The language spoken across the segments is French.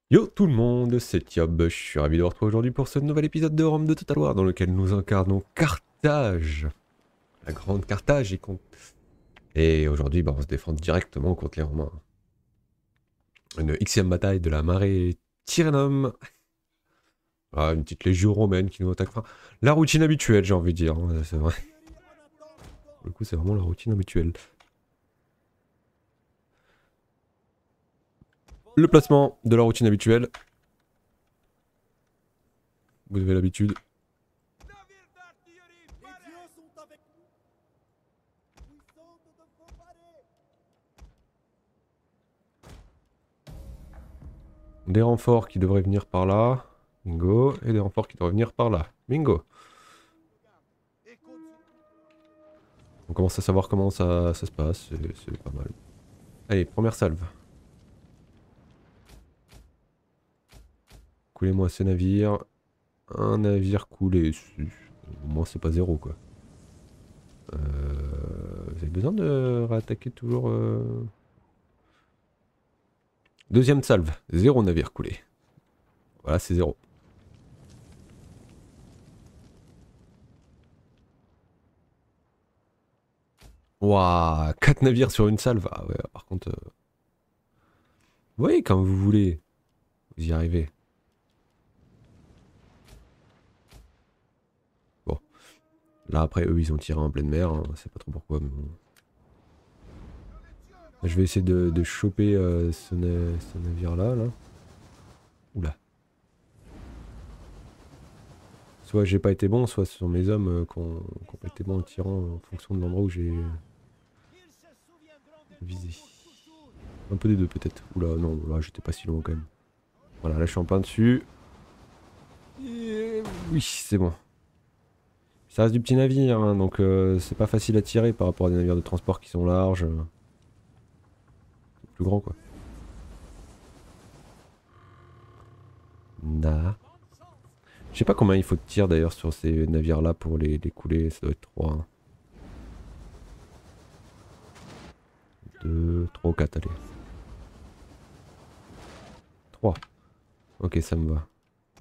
Yo tout le monde, c'est Yob, je suis ravi de vous retrouver aujourd'hui pour ce nouvel épisode de Rome de Total War dans lequel nous incarnons Carthage, la grande Carthage et aujourd'hui on se défend directement contre les Romains. Une Xème bataille de la marée Tyrrhenum, ah, une petite légion romaine qui nous attaque. Enfin, la routine habituelle j'ai envie de dire, hein, c'est vrai. Pour le coup c'est vraiment la routine habituelle. Le placement de la routine habituelle, vous avez l'habitude. Des renforts qui devraient venir par là, bingo, et des renforts qui devraient venir par là, bingo. On commence à savoir comment ça se passe, c'est pas mal. Allez, première salve. Coulez-moi ces navires. Un navire coulé. Au moins c'est pas zéro quoi. Vous avez besoin de réattaquer toujours... Deuxième salve. Zéro navire coulé. Voilà, c'est zéro. Waouh, 4 navires sur une salve. Ah ouais, par contre... Vous voyez, quand vous voulez, vous y arrivez. Bon. Là après, eux, ils ont tiré en pleine mer. Hein. C'est pas trop pourquoi, mais bon. Je vais essayer de choper ce navire-là, là. Oula. Soit j'ai pas été bon, soit ce sont mes hommes qui ont pas été bons en tirant en fonction de l'endroit où j'ai visé. Un peu des deux peut-être. Oula, non, là j'étais pas si loin quand même. Voilà, là je suis en plein dessus. Et oui, c'est bon. Ça reste du petit navire, hein, donc c'est pas facile à tirer par rapport à des navires de transport qui sont larges. Plus grands quoi. Nah. Je sais pas combien il faut de tir d'ailleurs sur ces navires là pour les couler, ça doit être 3. 2, 3 ou 4, allez. 3. Ok, ça me va.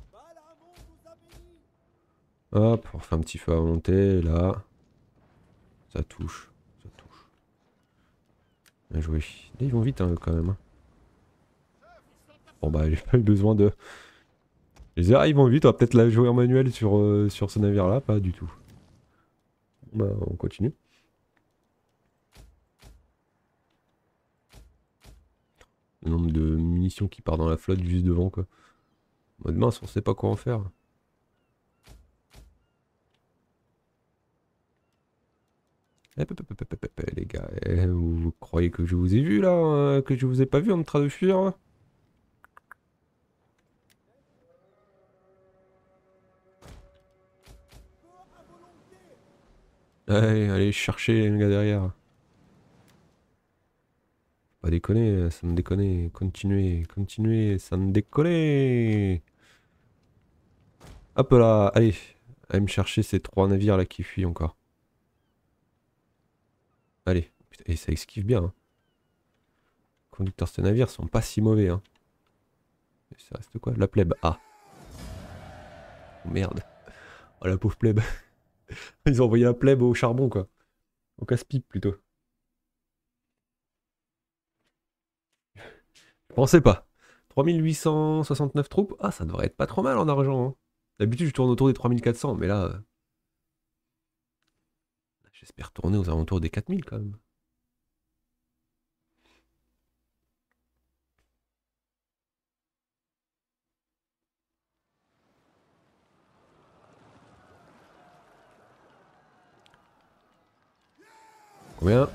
Hop, on refait un petit feu à monter, là. Ça touche, ça touche. Bien joué. Là, ils vont vite hein, quand même. Hein. Bon bah j'ai pas eu besoin de... Je disais, ah ils vont vite, on va peut-être la jouer en manuel sur ce navire là, pas du tout. Bah on continue. Le nombre de munitions qui part dans la flotte juste devant quoi. Mode mince, on sait pas quoi en faire. Les gars, vous croyez que je vous ai vu là, que je vous ai pas vu en train de fuir hein. Allez, allez chercher les gars derrière. Pas déconner, ça me déconne. Continuez, continuez, ça me déconne. Hop là, allez. Allez me chercher ces 3 navires là qui fuient encore. Allez. Putain, et ça esquive bien. Hein. Les conducteurs de ces navires sont pas si mauvais. Hein. Et ça reste quoi? La plèbe. Ah. Oh, merde. Oh la pauvre plèbe. Ils ont envoyé la plèbe au charbon quoi. Au casse-pipe plutôt. Je pensais pas. 3869 troupes. Ah, ça devrait être pas trop mal en argent. Hein. D'habitude, je tourne autour des 3400, mais là, j'espère tourner aux alentours des 4000 quand même. Combien?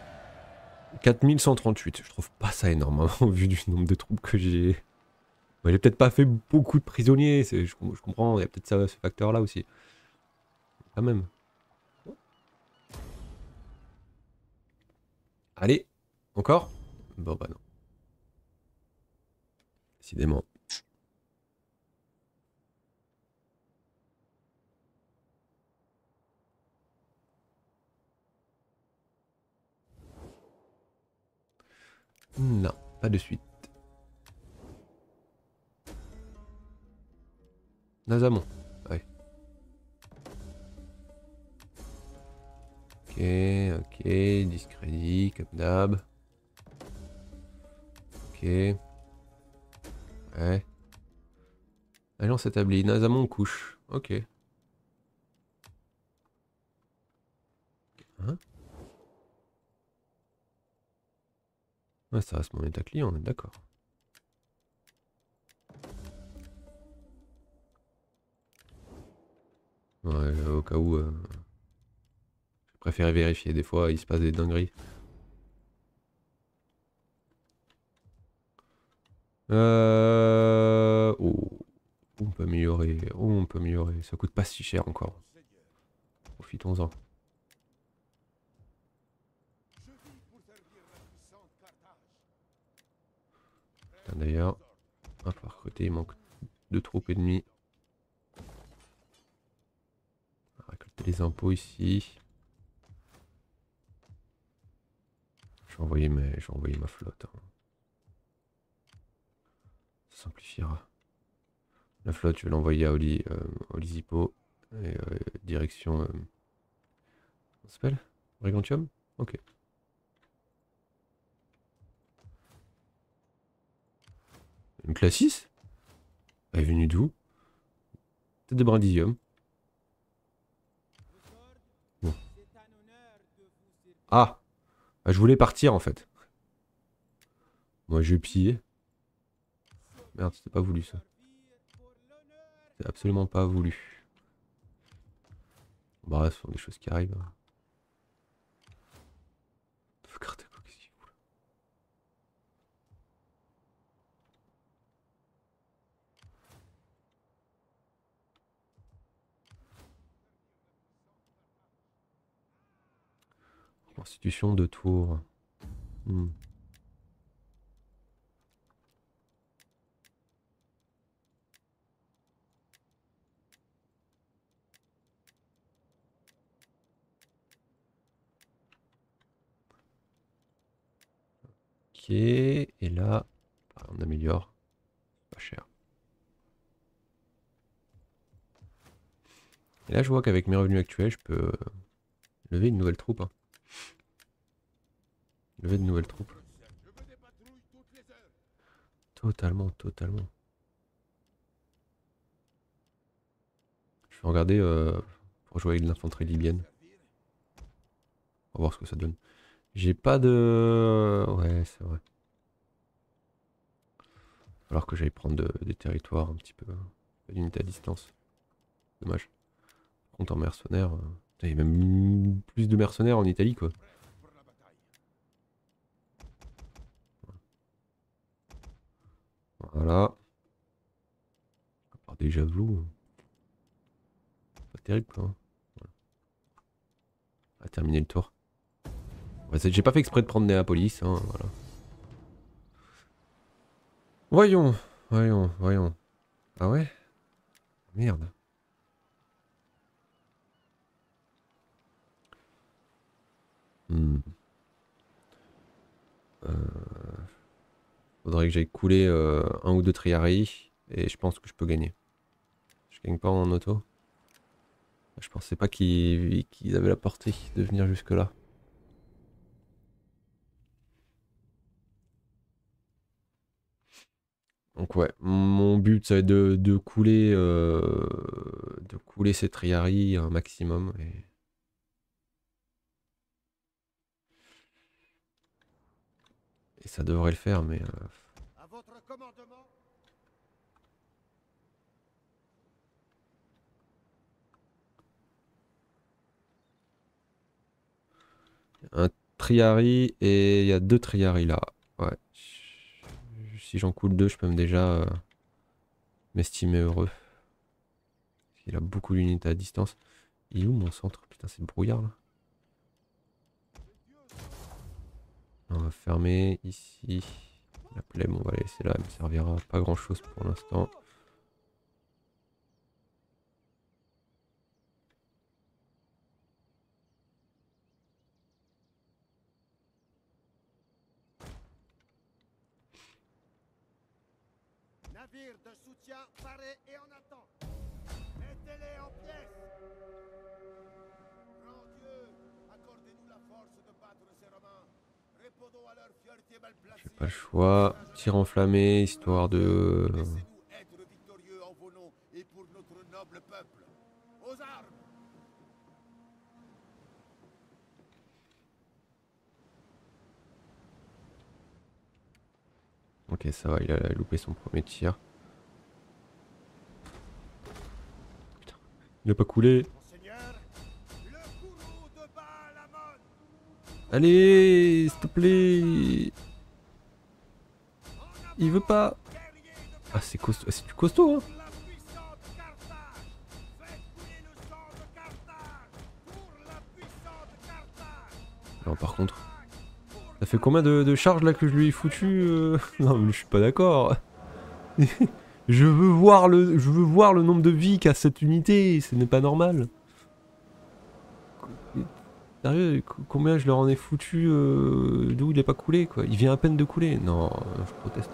4138. Je trouve pas ça énorme, hein, au vu du nombre de troupes que j'ai. Bon, j'ai peut-être pas fait beaucoup de prisonniers, je comprends, il y a peut-être ça, ce facteur-là aussi. Quand même. Allez, encore? Bon bah non. Décidément. Non, pas de suite. Nazamon. Ouais. Ok, ok. Discrédit, comme d'hab. Ok. Ouais. Alliance établie. Nazamon couche. Ok. Hein? Ouais, ça reste mon état client, on est d'accord. Ouais, au cas où, je préfère vérifier. Des fois, il se passe des dingueries. Oh. On peut améliorer. Oh, on peut améliorer. Ça coûte pas si cher encore. Profitons-en. D'ailleurs, on va recruter. Il manque 2 troupes ennemies. On va récolter les impôts ici. Je vais envoyer ma flotte. Hein. Ça simplifiera. La flotte, je vais l'envoyer à Olisipo. Et direction... comment ça s'appelle? Brigantium? Ok. Une classe 6? Elle est venue d'où? Peut-être de Brindisium. Bon. Ah! Bah, je voulais partir en fait. Moi je vais piller. Merde, c'était pas voulu ça. C'est absolument pas voulu. Bah, ce sont des choses qui arrivent. Qu'est-ce qu'il fout là? Constitution de tour. Hmm. Ok, et là, bah, on améliore. Pas cher. Et là, je vois qu'avec mes revenus actuels, je peux lever une nouvelle troupe. Hein. Lever de nouvelles troupes. Totalement, totalement. Je vais regarder pour jouer avec de l'infanterie libyenne. On va voir ce que ça donne. J'ai pas de... Ouais, c'est vrai. Il va falloir que j'aille prendre des territoires un petit peu. D'unité à distance. Dommage. Par contre, en mercenaires... il y a même plus de mercenaires en Italie, quoi. Voilà. À part des javelots. Pas terrible, quoi. Hein. Voilà. On va terminer le tour. Ouais, j'ai pas fait exprès de prendre Néapolis, hein, voilà. Voyons, voyons, voyons. Ah ouais? Merde. Hmm. Faudrait que j'aille couler un ou deux triaries et je pense que je peux gagner. Je gagne pas en auto. Je pensais pas qu'ils avaient la portée de venir jusque là. Donc ouais, mon but ça va être de couler ces triaries un maximum. Et ça devrait le faire, mais... À votre commandement. un triari et il y a deux triaries là. Ouais. Si j'en coule deux, je peux déjà m'estimer heureux. Il a beaucoup d'unités à distance. Il est où mon centre? Putain, c'est le brouillard là. On va fermer ici. La plaie, on va la laisser là. Elle me servira à pas grand chose pour l'instant. Navire de soutien paré et en attente. Mettez-les en pièces. Grand Dieu, accordez-nous la force de battre ces Romains. Répondons à leur fierté mal placée. Pas le choix. Tir enflammé, histoire de... Laissez-nous être victorieux en vos noms et pour notre noble peuple. Aux armes. Ok, ça va, il a loupé son premier tir. Putain, il a pas coulé. Monseigneur, le courroux de Baal-Hamon. Allez, s'il te plaît. Il veut pas. Ah, c'est costaud. C'est du costaud, hein. Pour la puissante Carthage. Faites couler le sang de Carthage. Pour la puissante Carthage. Non, par contre. Ça fait combien de charges là que je lui ai foutu Non, mais je suis pas d'accord. Je veux voir le nombre de vies qu'a cette unité. Ce n'est pas normal. Sérieux, combien je leur en ai foutu d'où il est pas coulé, quoi. Il vient à peine de couler. Non, je proteste.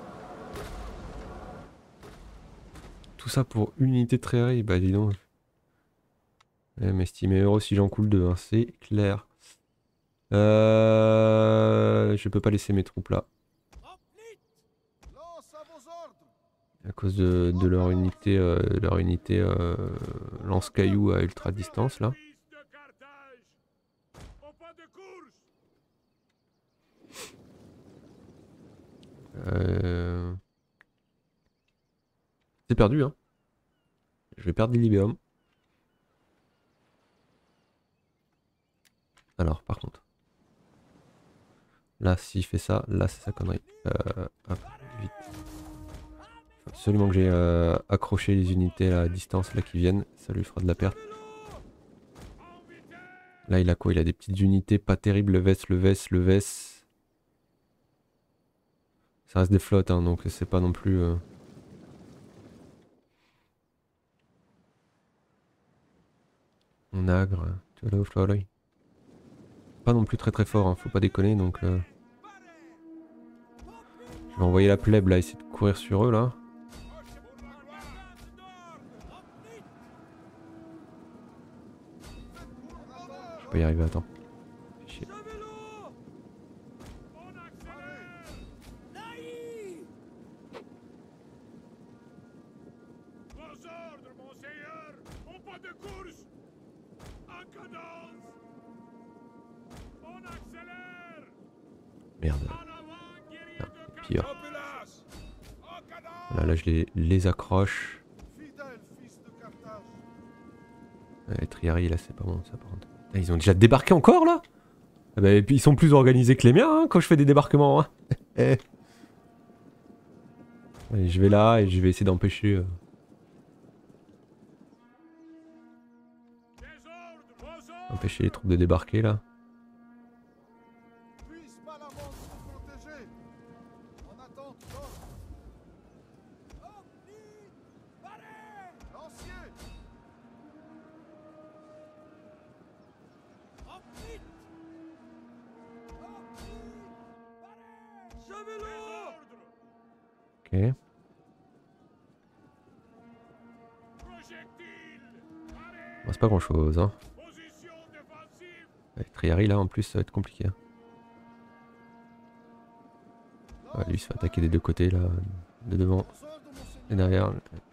Tout ça pour une unité de tréhérée, bah dis donc. Ouais, m'estimer heureux si j'en coule deux, hein, c'est clair. Je peux pas laisser mes troupes là. Lance à vos ordres. À cause de leur unité, lance-cailloux à ultra distance là. C'est perdu, hein. Je vais perdre l'Illibeum. Alors, par contre. Là, s'il fait ça, là, c'est sa connerie. Hop, vite. Faut absolument que j'ai accroché les unités à distance là qui viennent. Ça lui fera de la perte. Là, il a quoi? Il a des petites unités pas terribles. Le Vess. Ça reste des flottes, hein, donc c'est pas non plus... On agre, tu vois là, pas non plus très fort, hein, faut pas déconner, donc... Je vais envoyer la plèbe là, essayer de courir sur eux là. Je vais pas y arriver, attends. Chier. Vos ordres, monseigneur. Au pas de course. En cadence. On accélère. Merde. En avant, guerriers Ah, de pire. Populace. En cadence. Voilà, là je les accroche. Fidèle fils de Carthage. Les Triarii là c'est pas bon ça par contre. Ah, ils ont déjà débarqué encore là? Ah bah, et puis ils sont plus organisés que les miens hein, quand je fais des débarquements. Hein. Allez, je vais là et je vais essayer d'empêcher... empêcher les troupes de débarquer là. Puisse Baal-Hamon vous protéger. En attente d'ordre. Lancier. Ok. Bon, c'est pas grand chose hein. Les Triarii là en plus ça va être compliqué. Hein. Ouais, lui il se fait attaquer des deux côtés là. De devant et derrière.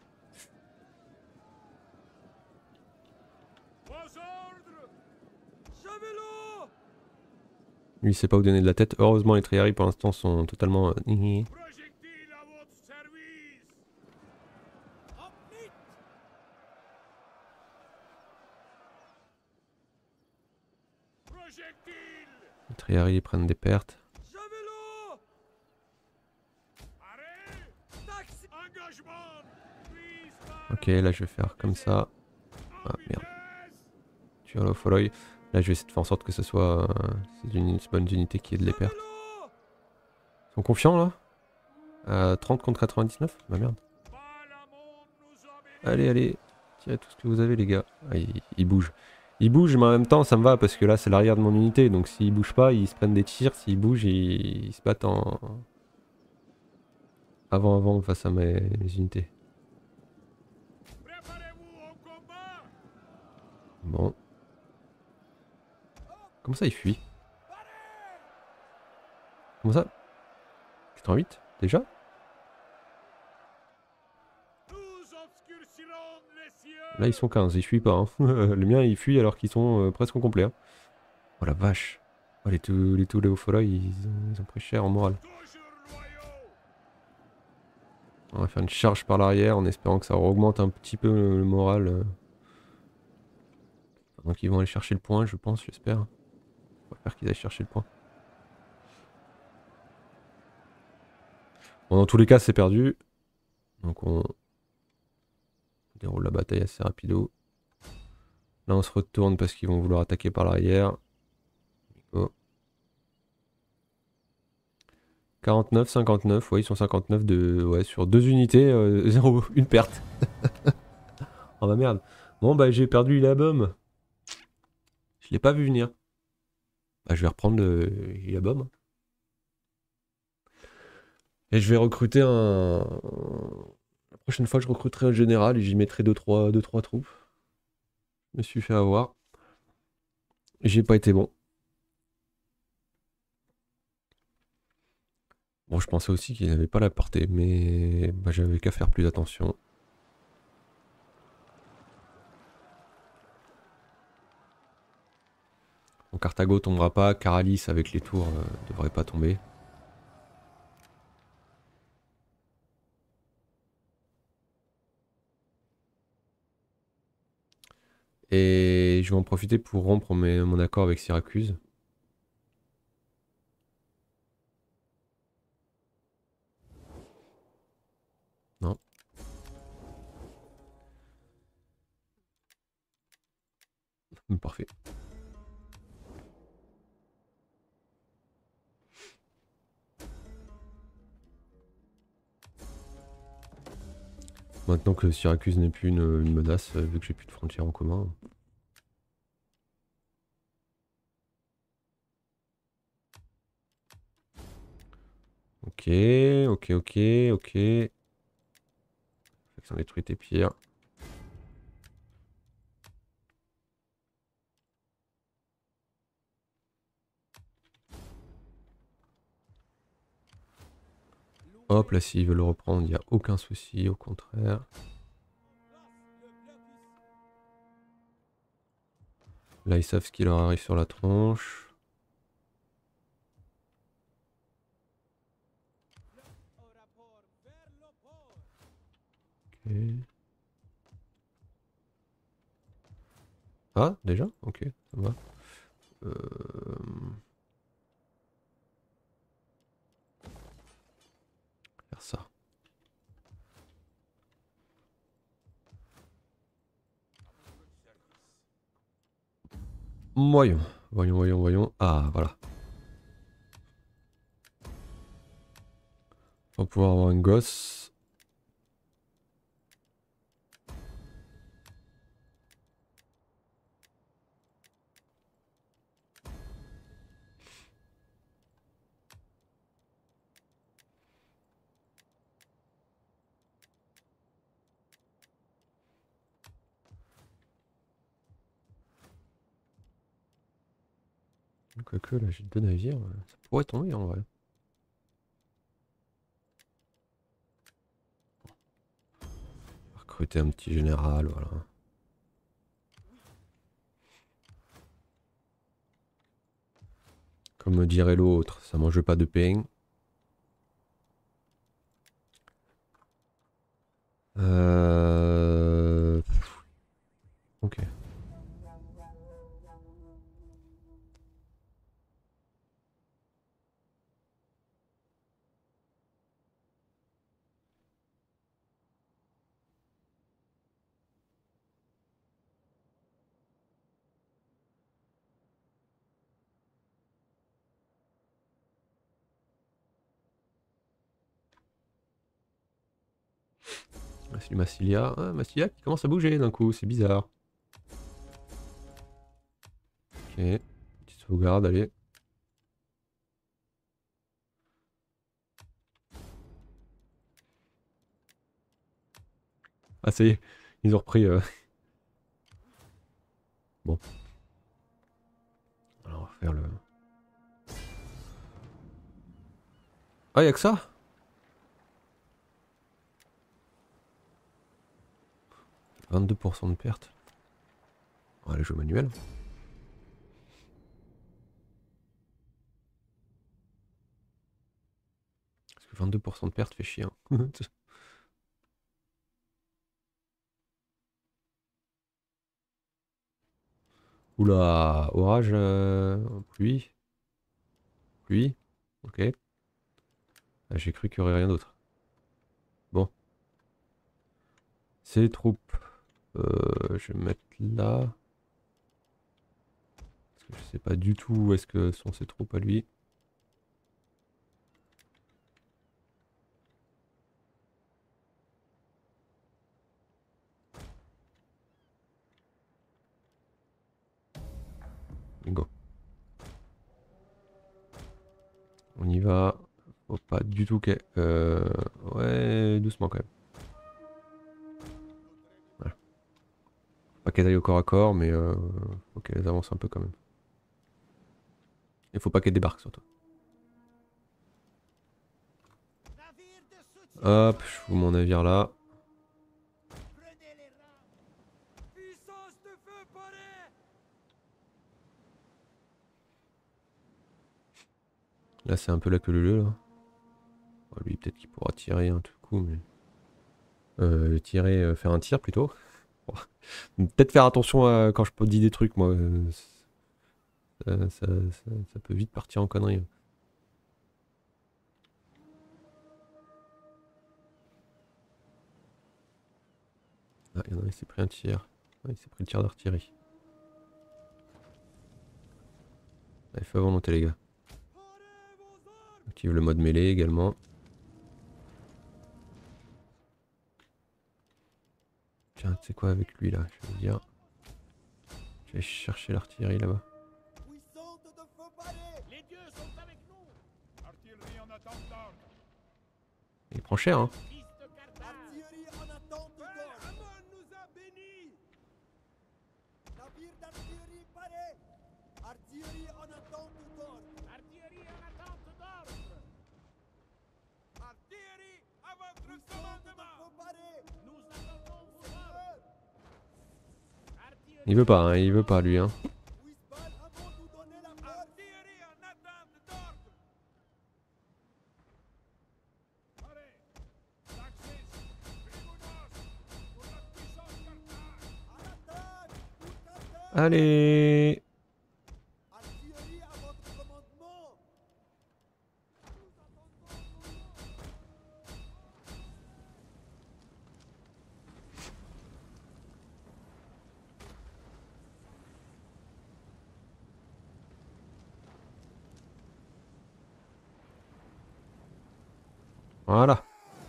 Lui il sait pas où donner de la tête. Heureusement les Triarii pour l'instant sont totalement... Les Triarii prennent des pertes. Ok, là je vais faire comme ça. Ah merde. Tu as l'Opholoi. Là je vais essayer de faire en sorte que ce soit une bonne unité qui ait de les pertes. Ils sont confiants là 30 contre 99. Bah merde. Allez, tirez tout ce que vous avez les gars. Ah, ils bougent. Ils bougent mais en même temps ça me va parce que là c'est l'arrière de mon unité. Donc s'ils bougent pas, ils se prennent des tirs. S'ils bougent, ils se battent en... Avant face à mes unités. Comment ça il fuit? Comment ça? 88 déjà? Là ils sont 15, ils fuient pas. Hein. Le mien il fuit alors qu'ils sont presque au complet. Hein. Oh la vache. Oh, les tout Léophola ils ont pris cher en morale. On va faire une charge par l'arrière en espérant que ça augmente un petit peu le moral. Donc ils vont aller chercher le point je pense, j'espère. On va faire qu'ils aillent chercher le point. Bon dans tous les cas c'est perdu. Donc on déroule la bataille assez rapido. Là on se retourne parce qu'ils vont vouloir attaquer par l'arrière. Oh. 49, 59, ouais ils sont 59 de... Ouais sur 2 unités, 0, une perte. Oh bah merde. Bon bah j'ai perdu Illabum. Je l'ai pas vu venir. Bah je vais reprendre le Illabum. Et je vais recruter un... La prochaine fois je recruterai un général et j'y mettrai 2-3 troupes. Je me suis fait avoir. J'ai pas été bon. Bon, je pensais aussi qu'il n'avait pas la portée, mais bah, j'avais qu'à faire plus attention. Bon, Carthago tombera pas, Caralis avec les tours devrait pas tomber. Et je vais en profiter pour rompre mon accord avec Syracuse. Non. Parfait. Maintenant que Syracuse n'est plus une menace, vu que j'ai plus de frontières en commun. Ok, ok, ok, ok. Faction détruite et pire. Hop, là s'ils veulent le reprendre, il n'y a aucun souci, au contraire. Là ils savent ce qui leur arrive sur la tronche. Ok. Ah, déjà? Ok, ça va. Faire ça. Voyons, voyons, voyons, voyons. Ah, voilà. On va pouvoir avoir un gosse. Quoique là j'ai 2 navires, ça pourrait tomber en vrai. Recruter un petit général, voilà. Comme dirait l'autre, ça mange pas de pain. Ok. C'est du Massilia. Ah, Massilia qui commence à bouger d'un coup, c'est bizarre. Ok. Petite sauvegarde, allez. Ah ça y est, ils ont repris. Bon. Alors on va faire le... Ah, y'a que ça? « 22% de perte. » On va aller jouer manuel. Parce que 22% de perte fait chier. Hein. Oula, orage, pluie. Pluie. Ok. Ah, j'ai cru qu'il y aurait rien d'autre. Bon. Ces troupes. Je vais me mettre là. Parce que je sais pas du tout où est-ce que sont ces troupes à lui. Bingo. On y va. Faut pas du tout qu'elle... Ouais, doucement quand même. Voilà. Pas qu'elle aille au corps à corps, mais faut qu'elle avance un peu quand même. Il faut pas qu'elle débarque surtout. Navire de soutien. Hop, je fous mon navire là. Prenez les rames. Puissance de feu parée. Là c'est un peu la queue leu là. Bon, lui peut-être qu'il pourra tirer un tout coup, mais... tirer, faire un tir plutôt. Peut-être faire attention à, quand je dis des trucs moi. Ça peut vite partir en connerie. Ah, il y en a un, il s'est pris un tir. Ouais, il s'est pris le tir d'artillerie. Allez, feu à volonté les gars. Parez vos armes. Active le mode mêlée également. Tiens, tu sais quoi avec lui là, je vais dire. Je vais chercher l'artillerie là-bas. Puissante de feu parée. Les dieux sont avec nous. Artillerie en attente d'ordre. Il prend cher hein. Fils de Carthage. Artillerie en attente d'ordre. Amon nous a bénis. Navire d'artillerie paré. Artillerie en attente d'ordre. Artillerie en attente d'ordre. Artillerie à votre commandement. Nous attendons vos ordres. Il veut pas, hein, il veut pas lui hein. Wisbal avant nous donner la force. Artillerie en attente d'ordre. Allez, Taxis, Tribunos, pour la puissance Carthage. À l'attaque, pour Carthage. Allez. Artillerie à votre commandement. Voilà.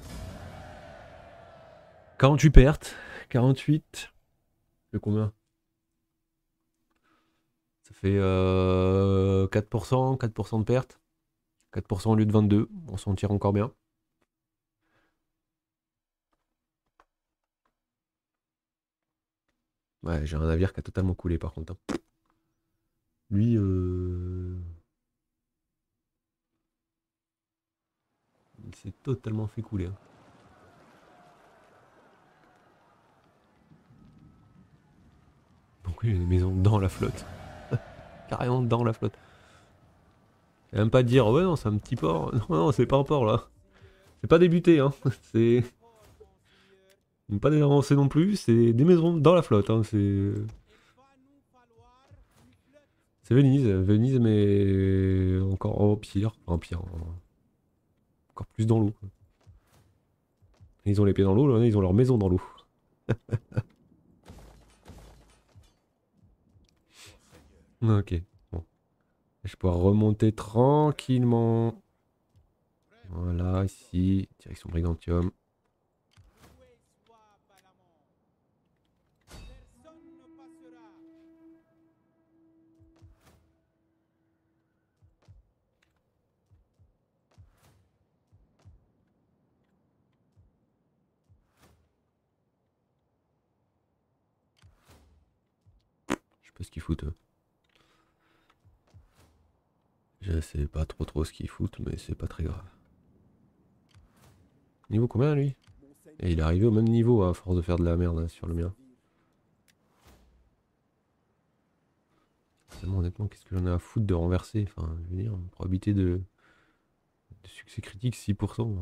48 pertes. 48. C'est combien? Ça fait 4%, 4% de perte. 4% au lieu de 22. On s'en tire encore bien. Ouais, j'ai un navire qui a totalement coulé par contre. Hein. Lui, il s'est totalement fait couler. Hein. Donc oui, il y a des maisons dans la flotte. Carrément dans la flotte. Et même pas dire, ouais non, c'est un petit port. Non, non, c'est pas un port là. C'est pas débuté, hein. C'est pas des avancées non plus, c'est des maisons dans la flotte. Hein. C'est Venise. Venise, mais encore pire. Enfin, pire. Encore plus dans l'eau. Ils ont les pieds dans l'eau, là, ils ont leur maison dans l'eau. Ok, bon. Je vais pouvoir remonter tranquillement. Voilà, ici, direction Brigantium. Je sais pas ce qu'ils foutent eux. Je sais pas trop ce qu'ils foutent, mais c'est pas très grave. Niveau combien lui? Et il est arrivé au même niveau à force de faire de la merde hein, sur le mien. Tellement honnêtement, qu'est-ce que j'en ai à foutre de renverser? Enfin, je veux dire, probabilité de succès critique 6%.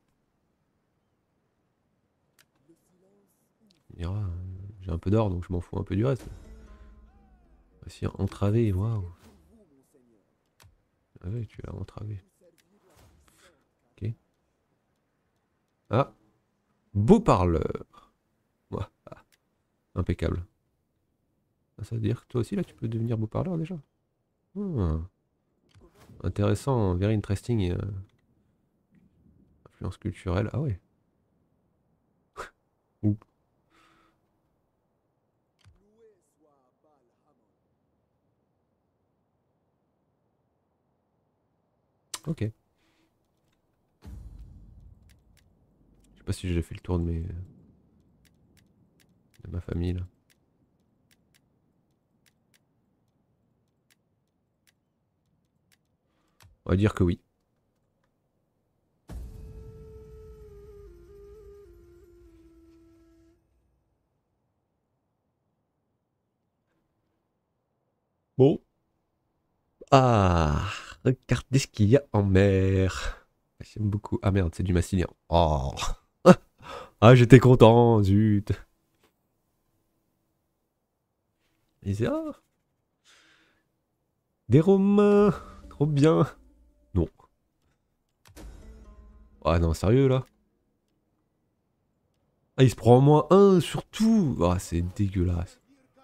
Il dira, j'ai un peu d'or donc je m'en fous un peu du reste. Voici entravé, waouh. Ah oui, tu l'as entravé. Ok. Ah, beau parleur. Ouah, ah, impeccable. Ah, ça veut dire que toi aussi là tu peux devenir beau parleur déjà. Hmm. Intéressant, very interesting. Influence culturelle, ah ouais. Ouh. Ok. Je sais pas si j'ai fait le tour de ma famille là. On va dire que oui. Bon. Ah, regardez ce qu'il y a en mer. J'aime beaucoup. Ah merde, c'est du massilien. Oh. Ah, j'étais content, zut. Il disait, ah, des Romains, trop bien. Non. Ah non, sérieux là? Ah, il se prend en moins 1 sur tout. Ah, c'est dégueulasse.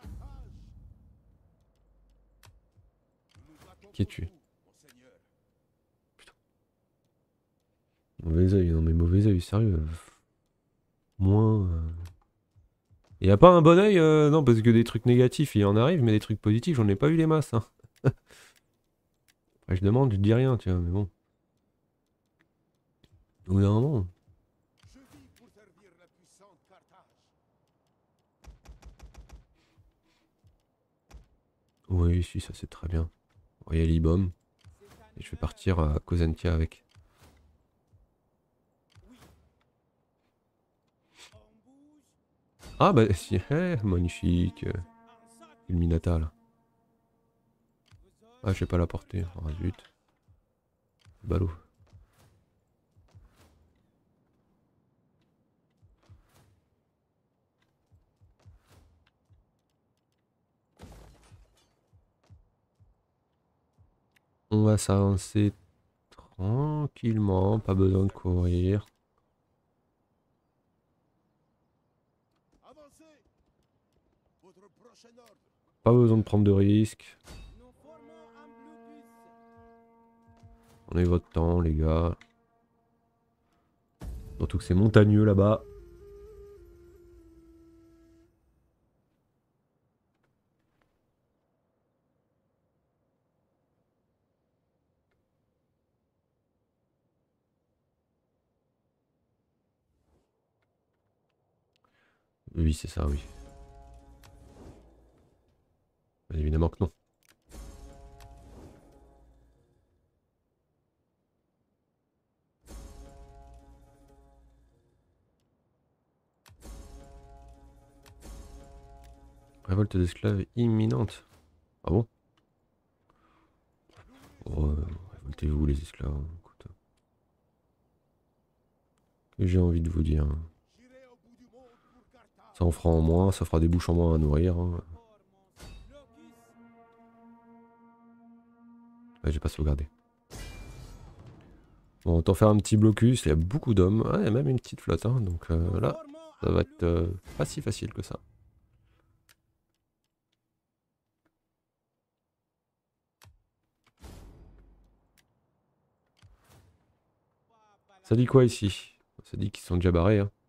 Qui es-tu? Putain. Mauvais oeil, non mais mauvais oeil, sérieux. Moins. Y a pas un bon oeil non, parce que des trucs négatifs, il en arrive, mais des trucs positifs, j'en ai pas eu les masses. Hein. Après, je demande, je dis rien, tu vois, mais bon. Au bout d'un moment. Oui, si, ça c'est très bien. Royal Ibom. Et je vais partir à Kozentia avec. Ah bah si, magnifique. Illuminata là. Ah, je vais pas la porter. Oh zut. Ballot. On va s'avancer tranquillement, pas besoin de courir. Pas besoin de prendre de risques. Prenez votre temps les gars. Surtout que c'est montagneux là-bas. Oui, c'est ça, oui. Bien évidemment que non. Révolte d'esclaves imminente. Ah bon? Oh, révoltez-vous les esclaves. Écoute. Que j'ai envie de vous dire. Ça en fera en moins, ça fera des bouches en moins à nourrir. Hein. Ouais, j'ai pas sauvegardé. Bon, autant faire un petit blocus, il y a beaucoup d'hommes. Ah, il y a même une petite flotte, hein, donc là, ça va être pas si facile que ça. Ça dit quoi ici? Ça dit qu'ils sont déjà barrés. Hein.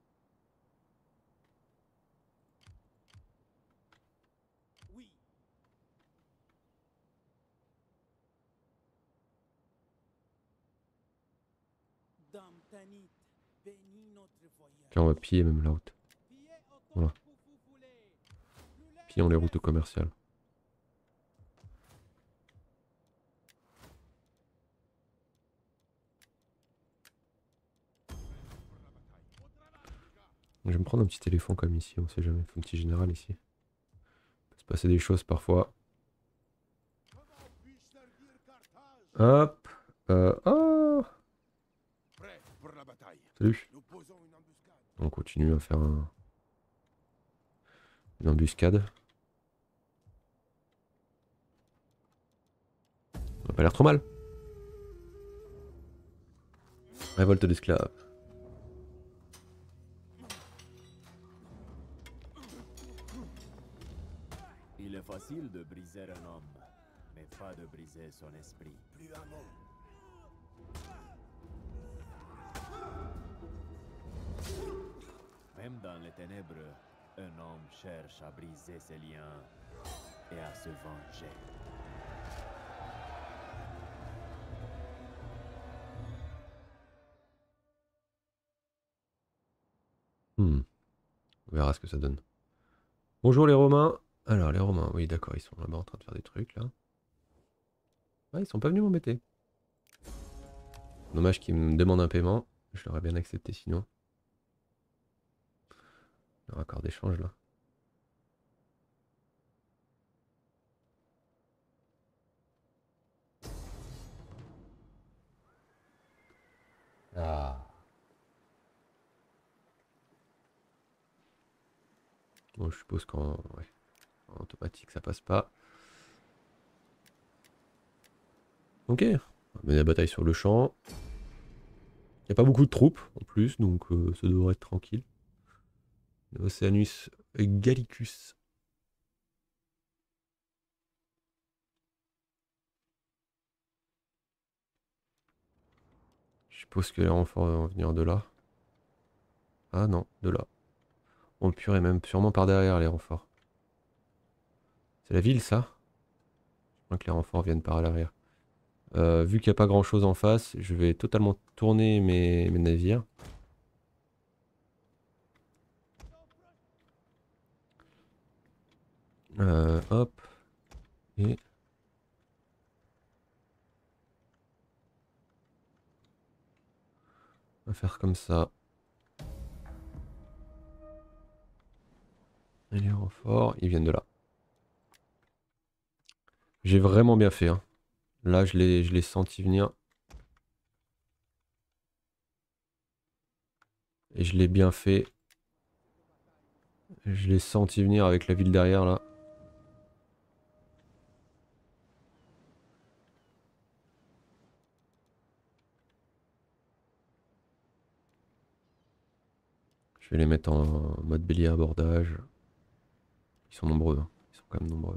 Tiens, on va piller même la route. Voilà. Pillons les routes commerciales. Je vais me prendre un petit éléphant comme ici, on sait jamais. Faut un petit général ici. Il peut se passer des choses parfois. Hop. Oh. Salut. On continue à faire une embuscade. Ça n'a pas l'air trop mal. Révolte d'esclaves. Il est facile de briser un homme, mais pas de briser son esprit. Plus un mot. Même dans les ténèbres, un homme cherche à briser ses liens et à se venger. On verra ce que ça donne. Bonjour les Romains. Alors les Romains, oui d'accord, ils sont là-bas en train de faire des trucs là. Ouais, ils sont pas venus m'embêter. Dommage qu'ils me demandent un paiement. Je l'aurais bien accepté sinon. Un accord d'échange là. Ah. Bon, je suppose qu'en en automatique ça passe pas. Ok, on va mener la bataille sur le champ. Il n'y a pas beaucoup de troupes en plus, donc ça devrait être tranquille. Oceanus Gallicus. Je suppose que les renforts vont venir de là. Ah non, de là. On purée, même sûrement par derrière les renforts. C'est la ville ça? Je crois que les renforts viennent par l'arrière. Vu qu'il n'y a pas grand chose en face, je vais totalement tourner mes navires. Hop. Et... on va faire comme ça. Et les renforts, ils viennent de là. J'ai vraiment bien fait. Hein. Là, je l'ai senti venir. Et je l'ai bien fait. Je l'ai senti venir avec la ville derrière là. Je vais les mettre en mode bélier abordage. Ils sont nombreux. Hein. Ils sont quand même nombreux.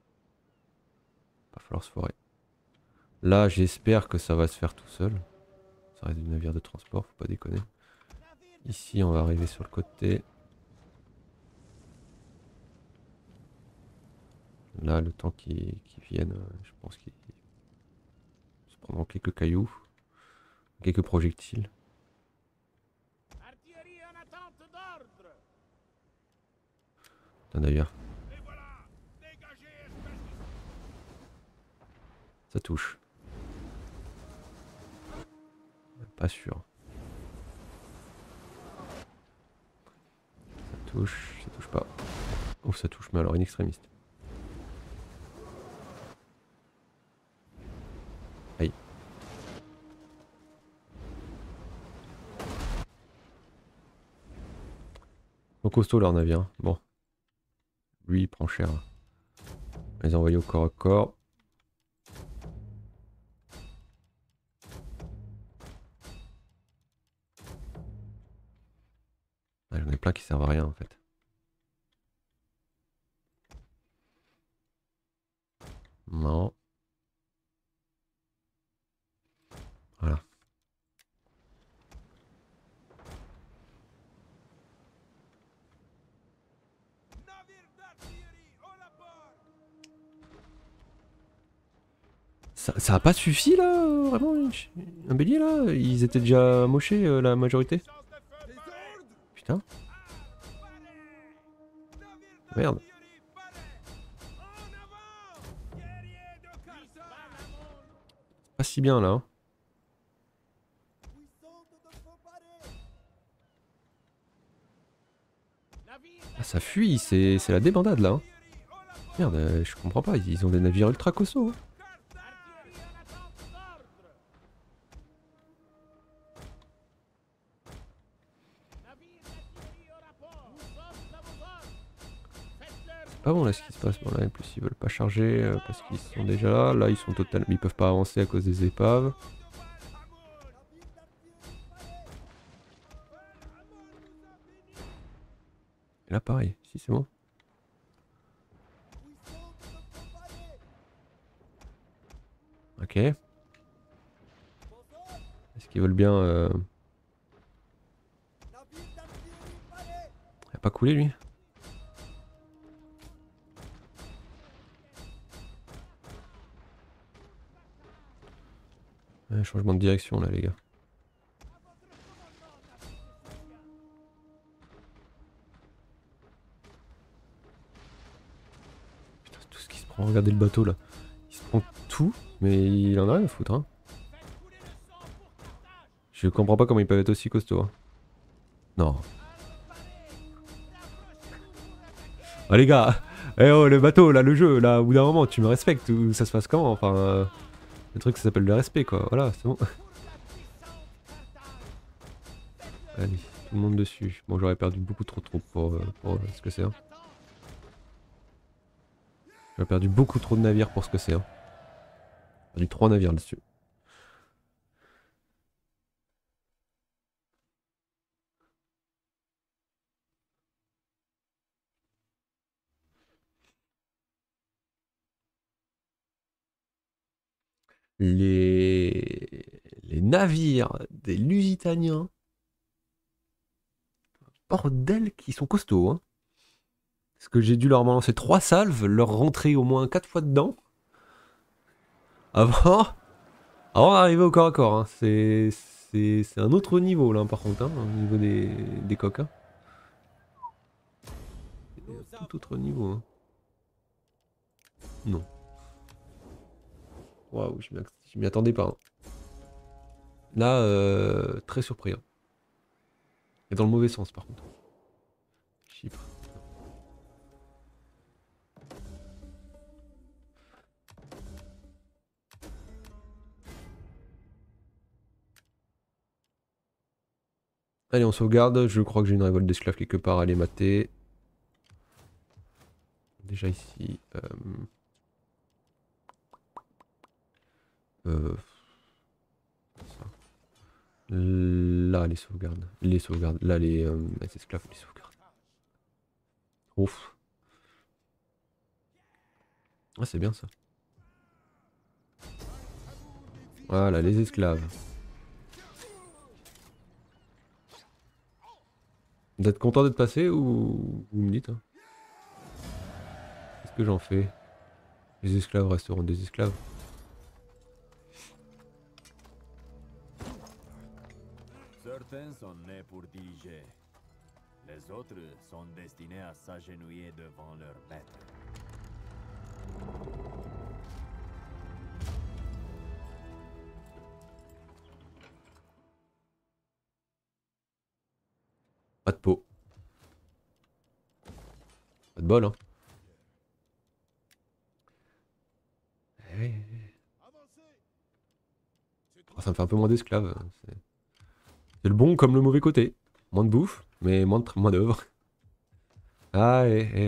Va falloir se foirer. Là, j'espère que ça va se faire tout seul. Ça reste du navire de transport, faut pas déconner. Ici, on va arriver sur le côté. Là, le temps qu'ils viennent, je pense qu'ils se prendront quelques cailloux, quelques projectiles. Un navire. Ça touche. Pas sûr. Ça touche pas. Oh, ça touche, mais alors une extrémiste. Aïe. Au costaud leur navire. Bon. Lui, il prend cher. On les a envoyés au corps à corps. Ah, j'en ai plein qui servent à rien en fait. Non. Voilà. Ça a pas suffi là, vraiment, un bélier là? Ils étaient déjà mochés la majorité? Putain. Merde. Pas si bien là. Hein. Ah, ça fuit, c'est la débandade là. Hein. Merde, je comprends pas, ils ont des navires ultra costauds. Hein. C'est pas bon là ce qui se passe. Bon là en plus ils veulent pas charger parce qu'ils sont déjà là. Là ils sont totalement. Ils peuvent pas avancer à cause des épaves. Et là pareil, si c'est bon. Ok. Est-ce qu'ils veulent bien... Il a pas coulé lui? Changement de direction là les gars. Putain, tout ce qui se prend, regardez le bateau là. Il se prend tout, mais il en a rien à foutre hein. Je comprends pas comment ils peuvent être aussi costauds. Hein. Non. Ah les gars, eh oh le bateau là, le jeu, là au bout d'un moment tu me respectes ou ça se passe comment? Enfin, le truc ça s'appelle le respect quoi, voilà c'est bon. Allez, tout le monde dessus. Bon j'aurais perdu beaucoup trop de troupes pour ce que c'est. Hein. J'aurais perdu beaucoup trop de navires pour ce que c'est. Hein. J'ai perdu 3 navires là-dessus. Les navires des Lusitaniens. Bordel qui sont costauds. Hein. Parce que j'ai dû leur balancer 3 salves, leur rentrer au moins 4 fois dedans. Avant, avant d'arriver au corps à corps. Hein. C'est un autre niveau là par contre, hein, au niveau des coques. Hein. C'est un tout autre niveau. Hein. Non. Waouh, je m'y attendais pas. Hein. Là, très surpris. Hein. Et dans le mauvais sens par contre. Chypre. Allez, on sauvegarde. Je crois que j'ai une révolte d'esclaves quelque part à aller mater. Déjà ici. Ça. Là, les sauvegardes. Les sauvegardes. Là, les esclaves, les sauvegardes. Ouf. Ah, c'est bien ça. Voilà, les esclaves. Vous êtes content d'être passé ou vous me dites hein. Qu'est-ce que j'en fais? Les esclaves resteront des esclaves. Certains sont nés pour diriger. Les autres sont destinés à s'agenouiller devant leur maître. Pas de peau. Pas de bol, hein. Oh, ça me fait un peu moins d'esclaves. C'est le bon comme le mauvais côté. Moins de bouffe, mais moins d'œuvres. Ah,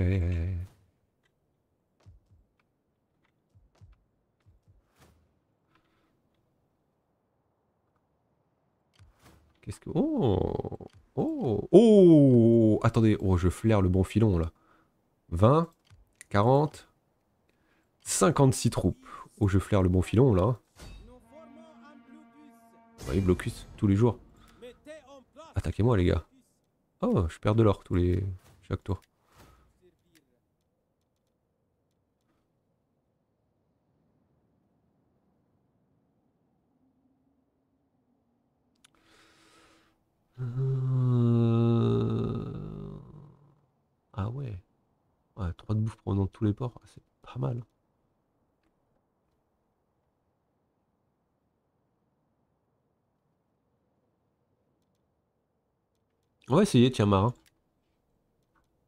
Qu'est-ce que... Oh. Oh. Oh. Attendez. Oh, je flaire le bon filon, là. 20. 40. 56 troupes. Oh, je flaire le bon filon, là. Oui, blocus, tous les jours. Attaquez-moi, les gars. Oh, je perds de l'or chaque tour. Ah ouais. Ouais, 3 de bouffe provenant de tous les ports, c'est pas mal. On va essayer, tiens, marin.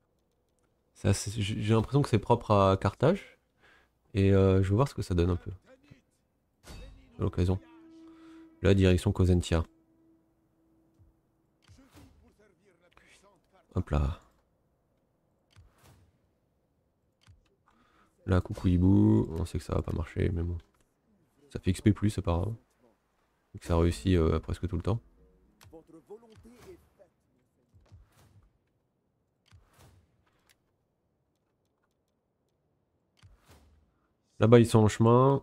J'ai l'impression que c'est propre à Carthage. Et je vais voir ce que ça donne un peu. À l'occasion. Là, direction Cosentia. Hop là. Là, coucou hibou. On sait que ça va pas marcher, mais bon. Ça fait XP plus apparemment. Donc ça réussit presque tout le temps. Votre volonté est faite, mon seigneur. Là-bas, ils sont en chemin.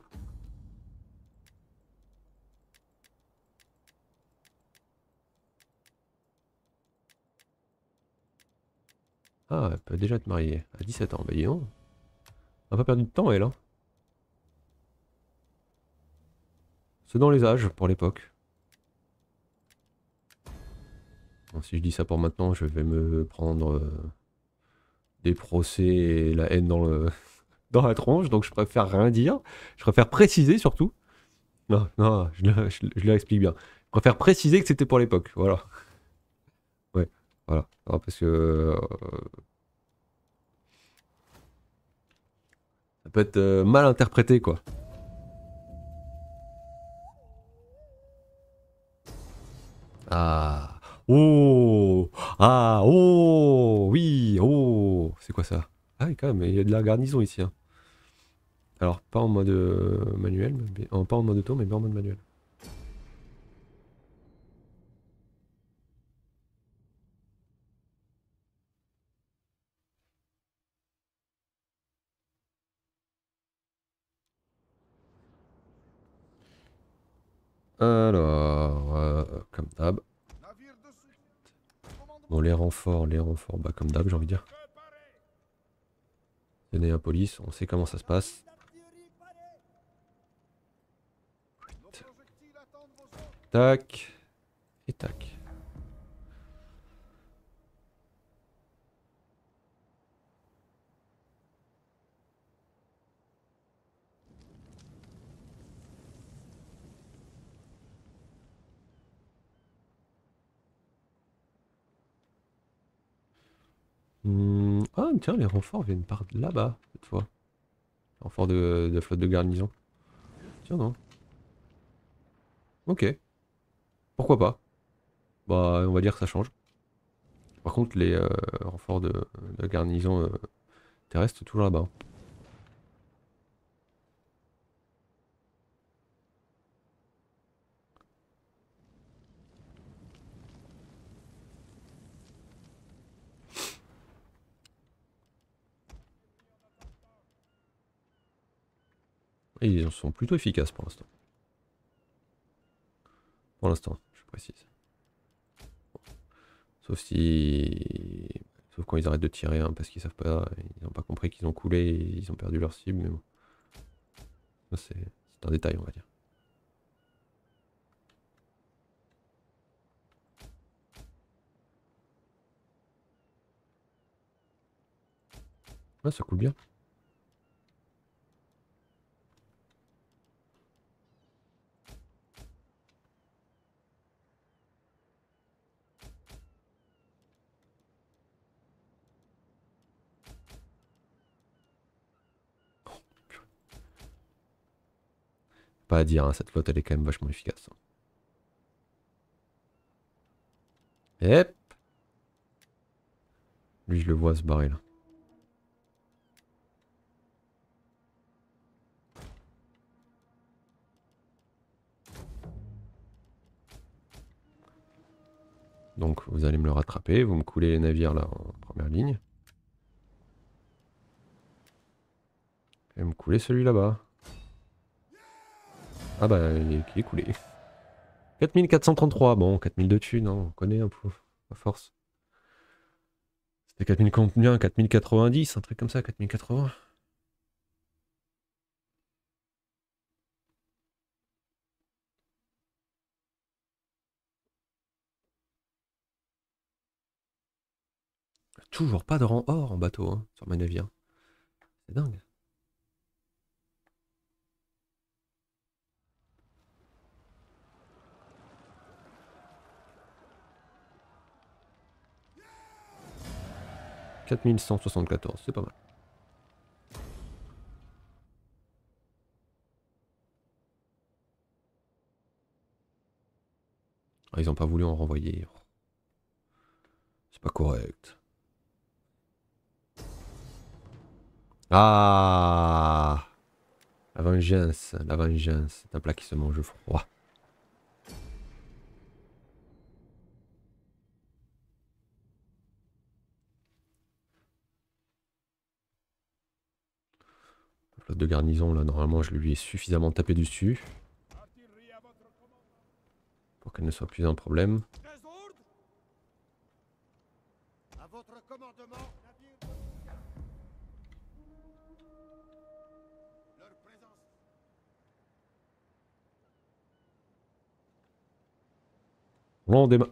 Ah, elle peut déjà être mariée. À 17 ans. Bah, dis donc. On a pas perdu de temps, elle. Hein. C'est dans les âges pour l'époque. Bon, si je dis ça pour maintenant, je vais me prendre des procès et la haine dans le dans la tronche, donc je préfère rien dire. Je préfère préciser surtout. Non, non, je leur explique bien. Je préfère préciser que c'était pour l'époque, voilà. Ouais, voilà. Alors, parce que ça peut être mal interprété, quoi. Ah. Oh. Ah. Oh. Oui. Oh. C'est quoi ça? Ah oui, quand même, il y a de la garnison ici. Hein. Alors, pas en mode manuel, pas en mode auto, mais bien en mode manuel. Alors, comme d'hab. Navire de soutien. Bon, les renforts, bah comme d'hab, j'ai envie de dire. Tenez un police, on sait comment ça se passe. D'artillerie parée. Nos projectiles attendent vos ordres. Tac. Et tac. Ah, tiens, les renforts viennent par là-bas, cette fois. Renforts de flotte de garnison. Tiens, non. Ok. Pourquoi pas? Bah, on va dire que ça change. Par contre, les renforts de garnison terrestre, toujours là-bas. Et ils sont plutôt efficaces pour l'instant. Pour l'instant, je précise. Sauf si... Sauf quand ils arrêtent de tirer, hein, parce qu'ils savent pas... Ils n'ont pas compris qu'ils ont coulé et ils ont perdu leur cible, mais bon. Ça, c'est un détail, on va dire. Ouais, ça coule bien. Pas à dire, hein, cette flotte elle est quand même vachement efficace. Hep. Lui je le vois se barrer là. Donc vous allez me le rattraper, vous me coulez les navires là en première ligne. Et me coulez celui là-bas. Ah bah il est coulé. 4433, bon 4000 de thunes, hein, on connaît un peu, à force. C'était 4000 combien? 4090, un truc comme ça, 4080. Toujours pas de rang or en bateau, hein, sur mes navires. C'est dingue. 4174, c'est pas mal. Ah, ils ont pas voulu en renvoyer. C'est pas correct. Ah, la vengeance, la vengeance. C'est un plat qui se mange froid. La flotte de garnison, là, normalement, je lui ai suffisamment tapé dessus. Pour qu'elle ne soit plus un problème. Désordre. À votre commandement, navire. Leur présence. On démarre.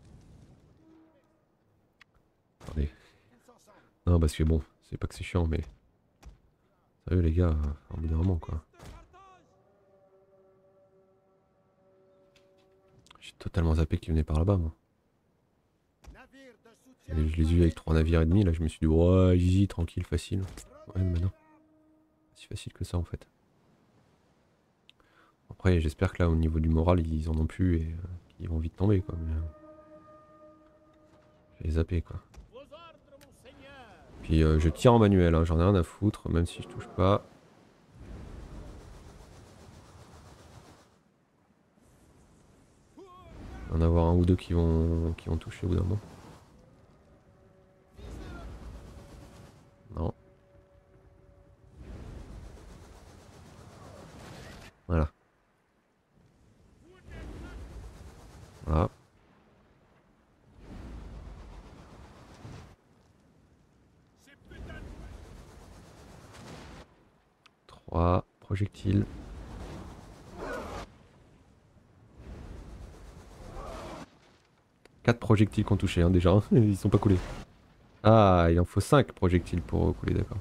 Attendez. Tous ensemble. Non, parce que bon, c'est pas que c'est chiant, mais... Sérieux, les gars, au bout d'un moment, quoi. J'ai totalement zappé qu'ils venaient par là-bas, moi. Navire de soutien. Et je les ai vus avec 3 navires et demi, là, je me suis dit, ouais, easy, tranquille, facile. Ouais, mais non. C'est si facile que ça, en fait. Après, j'espère que là, au niveau du moral, ils en ont plus et qu'ils vont vite tomber, quoi. Mais, je vais les zapper, quoi. Puis je tire en manuel, hein, j'en ai rien à foutre, même si je touche pas. Il va en avoir un ou deux qui vont toucher au bout d'un moment. Non. Voilà. Voilà. Trois projectiles. Quatre projectiles qui ont touché, hein, déjà. Hein. Ils sont pas coulés. Ah, il en faut 5 projectiles pour couler, d'accord.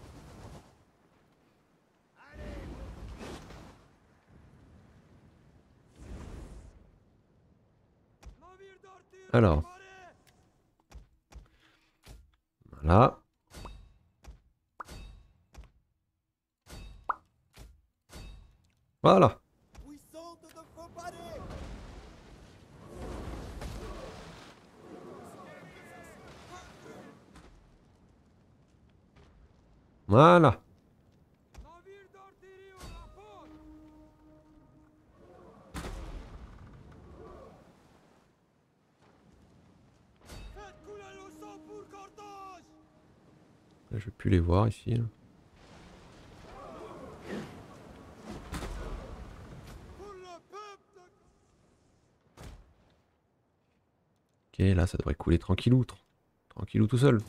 Navire d'artillerie. Alors. Voilà. Voilà. Puissante de feu paré. Voilà. Navire d'artillerie au rapport. Faites couler le sang pour Carthage. Là, je vais plus les voir ici. Là. Pour le peuple de... Ok, là, ça devrait couler tranquillou. Tranquillou tout seul.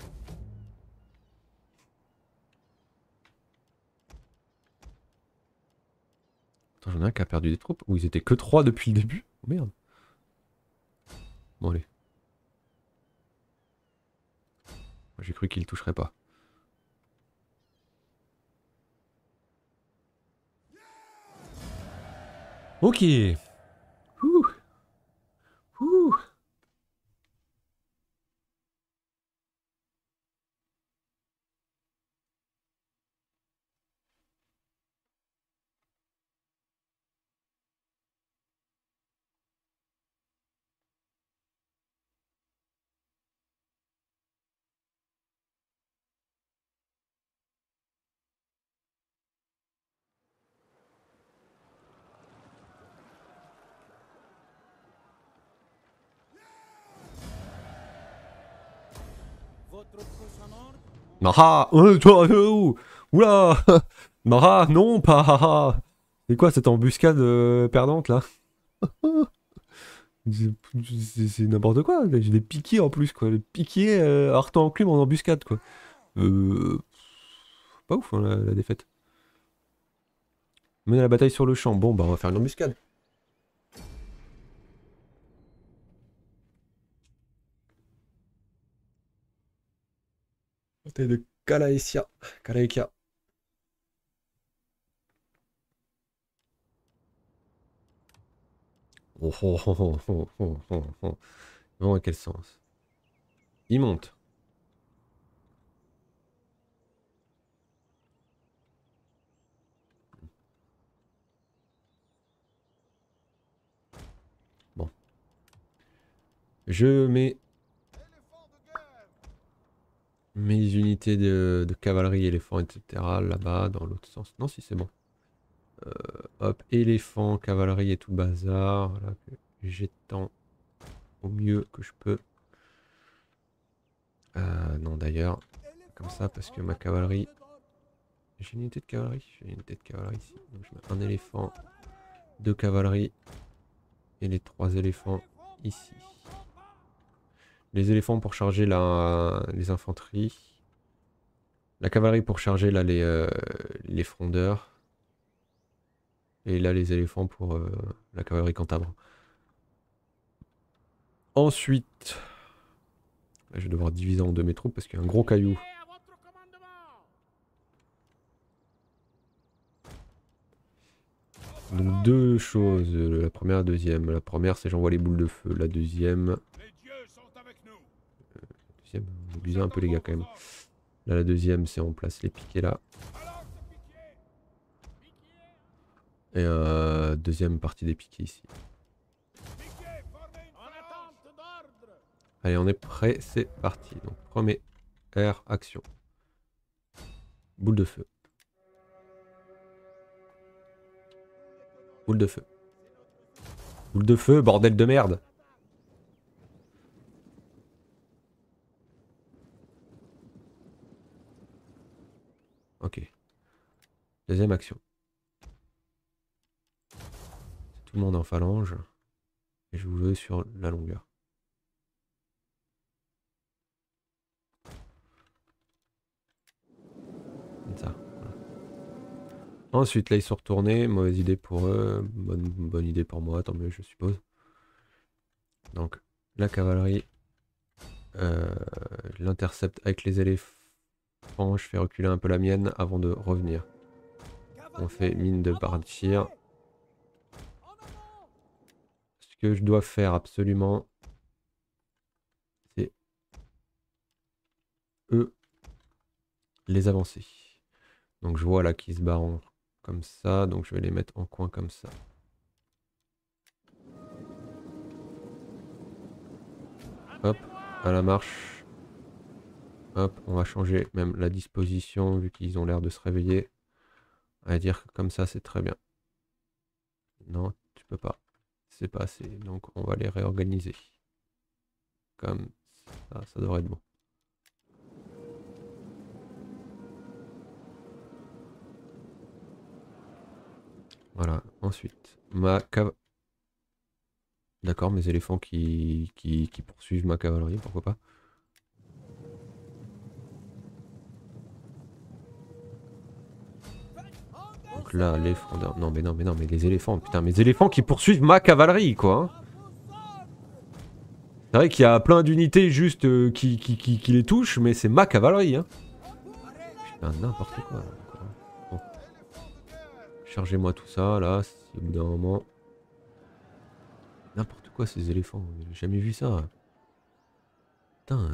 Attends, j'en ai un qui a perdu des troupes. Ou ils étaient que 3 depuis le début. Oh merde. Bon, allez. J'ai cru qu'il toucherait pas. Ok. Ouh. Ouh. Votre prochain ordre. Maha. Oula. Maha, non, pas. C'est quoi cette embuscade perdante là? C'est n'importe quoi. J'ai des piquiers en plus, quoi. Les piquiers Arthur Enclume en embuscade, quoi. Pas ouf, hein, la défaite. Mener la bataille sur le champ. Bon, bah, on va faire une embuscade. Bataille de Kalaesia. Kalaekia. Oh, oh, oh, oh, oh, oh, oh, oh. Non, à quel sens? Il monte. Je mets mes unités de cavalerie, éléphants, etc. là-bas, dans l'autre sens. Non, si c'est bon. Hop, éléphant, cavalerie et tout le bazar. Voilà, j'étends au mieux que je peux. Non, d'ailleurs, comme ça, parce que ma cavalerie... J'ai une unité de cavalerie? J'ai une unité de cavalerie ici. Donc je mets un éléphant, 2 cavaleries et les 3 éléphants ici. Les éléphants pour charger les infanteries. La cavalerie pour charger là les frondeurs. Et là les éléphants pour la cavalerie cantabre. Ensuite, là, je vais devoir diviser en deux mes troupes parce qu'il y a un gros caillou. Donc deux choses, la première, la deuxième. La première c'est j'envoie les boules de feu. La deuxième... vous abusez un peu les gars quand même. Là la deuxième c'est on place les piquets là. Et deuxième partie des piquets ici. Allez on est prêt, c'est parti. Donc premier air, action. Boule de feu. Boule de feu. Boule de feu, bordel de merde. Ok. Deuxième action. Tout le monde en phalange. Et je vous veux sur la longueur. Comme ça. Voilà. Ensuite, là, ils sont retournés. Mauvaise idée pour eux. Bonne idée pour moi, tant mieux, je suppose. Donc, la cavalerie. Je l'intercepte avec les éléphants. Je fais reculer un peu la mienne avant de revenir. On fait mine de partir. Ce que je dois faire absolument, c'est eux les avancer. Donc je vois là qu'ils se barrent comme ça, donc je vais les mettre en coin comme ça. Hop, à la marche. Hop, on va changer même la disposition vu qu'ils ont l'air de se réveiller. On va dire que comme ça c'est très bien. Non, tu peux pas. C'est pas assez, donc on va les réorganiser. Comme ça devrait être bon. Voilà, ensuite, ma cavalerie. D'accord, mes éléphants qui poursuivent ma cavalerie, pourquoi pas. Donc là, les frondeurs... Non, mais les éléphants, putain, mes éléphants qui poursuivent ma cavalerie, quoi. C'est vrai qu'il y a plein d'unités juste qui les touchent, mais c'est ma cavalerie, hein. Putain, n'importe quoi. Bon. Chargez-moi tout ça, là, si au bout d'un moment... N'importe quoi, ces éléphants, j'ai jamais vu ça. Putain,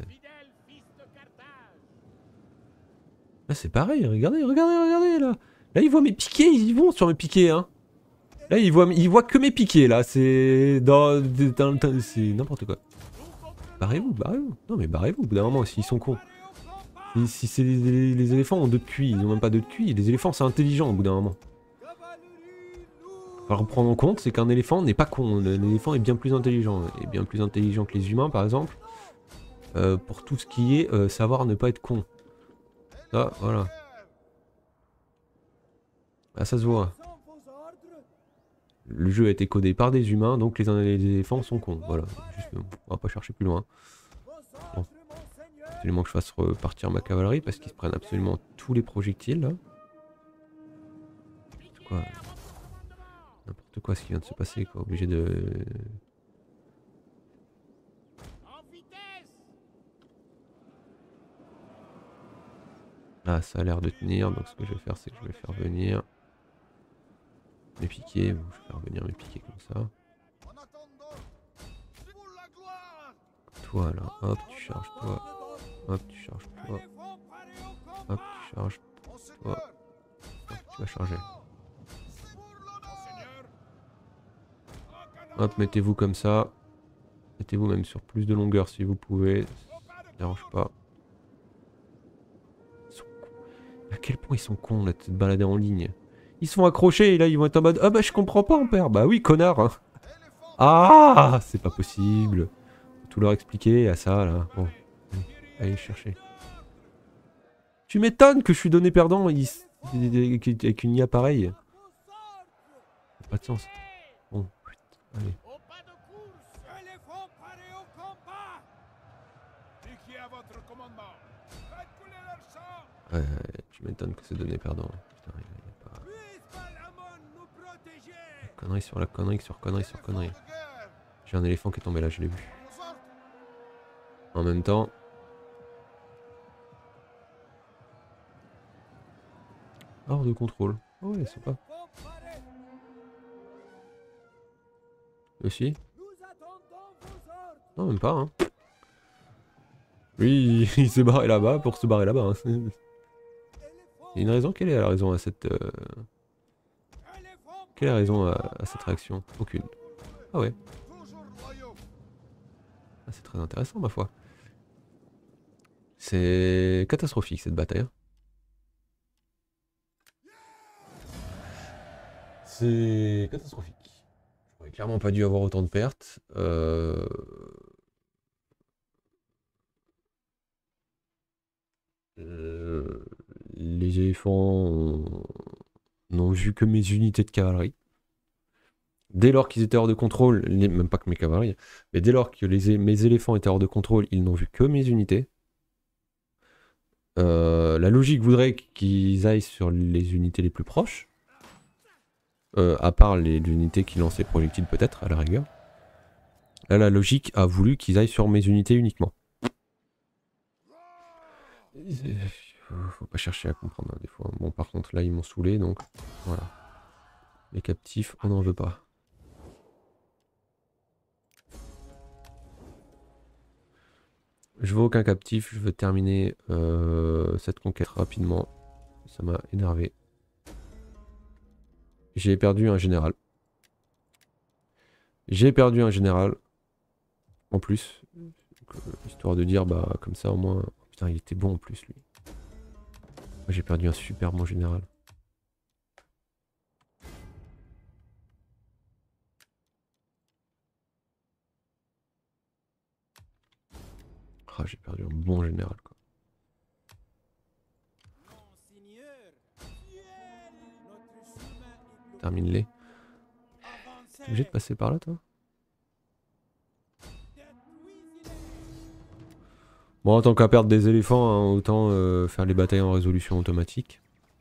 Là, c'est pareil, regardez, là. Là, ils voient mes piquets, ils y vont sur mes piquets, hein. Là, ils voient que mes piquets, là. C'est c'est n'importe quoi. Barrez-vous. Non, mais barrez-vous, au bout d'un moment, s'ils sont cons. Si c'est les éléphants ont 2 de QI, ils ont même pas 2 de QI. Les éléphants, c'est intelligent, au bout d'un moment. Faut prendre en compte, c'est qu'un éléphant n'est pas con. L'éléphant est bien plus intelligent. Et bien plus intelligent que les humains, par exemple. Pour tout ce qui est savoir ne pas être con. Ça, voilà. Ah, ça se voit. Le jeu a été codé par des humains, donc les éléphants sont cons. Voilà. Juste, on va pas chercher plus loin. Bon. Absolument que je fasse repartir ma cavalerie parce qu'ils se prennent absolument tous les projectiles là. Quoi. N'importe quoi ce qui vient de se passer, quoi. Obligé de... Là, ça a l'air de tenir, donc ce que je vais faire, c'est que je vais faire venir mes piquets. Bon, je vais faire venir mes piquets comme ça. Toi là, hop, tu charges toi. Hop, tu charges toi. Hop, tu charges toi. Hop, tu vas charger. Hop, mettez-vous comme ça. Mettez-vous même sur plus de longueur si vous pouvez. Ça ne dérange pas. Ils sont cons. À quel point ils sont cons là de se balader en ligne. Ils se font accrocher et là ils vont être en mode ah bah je comprends pas Ampère. Bah oui connard hein. Ah c'est pas possible. Faut tout leur expliquer à ça là. Bon. Allez chercher. Tu m'étonnes que je suis donné perdant avec une IA pareille. Ça n'a pas de sens. Bon, allez. Au pas de course, éléphant paré au combat. Qui est à votre commandement? Faites couler leur sang. Ouais, tu m'étonnes que c'est donné perdant. Putain, il y a pas... Puisse Balamon nous protéger. Connerie sur la connerie sur connerie sur connerie. J'ai un éléphant qui est tombé là, je l'ai vu. En même temps... Hors de contrôle. Oh ouais, sympa. Aussi? Non, même pas, hein. Oui, il s'est barré là-bas pour se barrer là-bas. Hein. Il y a une raison? Quelle est la raison à cette... Quelle est la raison à cette réaction? Aucune. Ah ouais. Ah, c'est très intéressant, ma foi. C'est catastrophique, cette bataille. Hein. C'est catastrophique. J'aurais clairement pas dû avoir autant de pertes. Les éléphants n'ont vu que mes unités de cavalerie. Dès lors qu'ils étaient hors de contrôle, même pas que mes cavaleries, mais dès lors que mes éléphants étaient hors de contrôle, ils n'ont vu que mes unités. La logique voudrait qu'ils aillent sur les unités les plus proches. À part les unités qui lancent les projectiles peut-être, à la rigueur. Là, la logique a voulu qu'ils aillent sur mes unités uniquement. Faut pas chercher à comprendre hein, des fois. Bon, par contre, là, ils m'ont saoulé, donc voilà. Les captifs, on n'en veut pas. Je veux aucun captif, je veux terminer cette conquête rapidement. Ça m'a énervé. J'ai perdu un général. J'ai perdu un général. En plus. Histoire de dire, bah, comme ça au moins... Putain, il était bon en plus, lui. Moi, j'ai perdu un super bon général. Ah, j'ai perdu un bon général, quoi. Termine-les. T'es obligé de passer par là, toi? Bon, en tant qu'à perdre des éléphants, hein, autant faire les batailles en résolution automatique.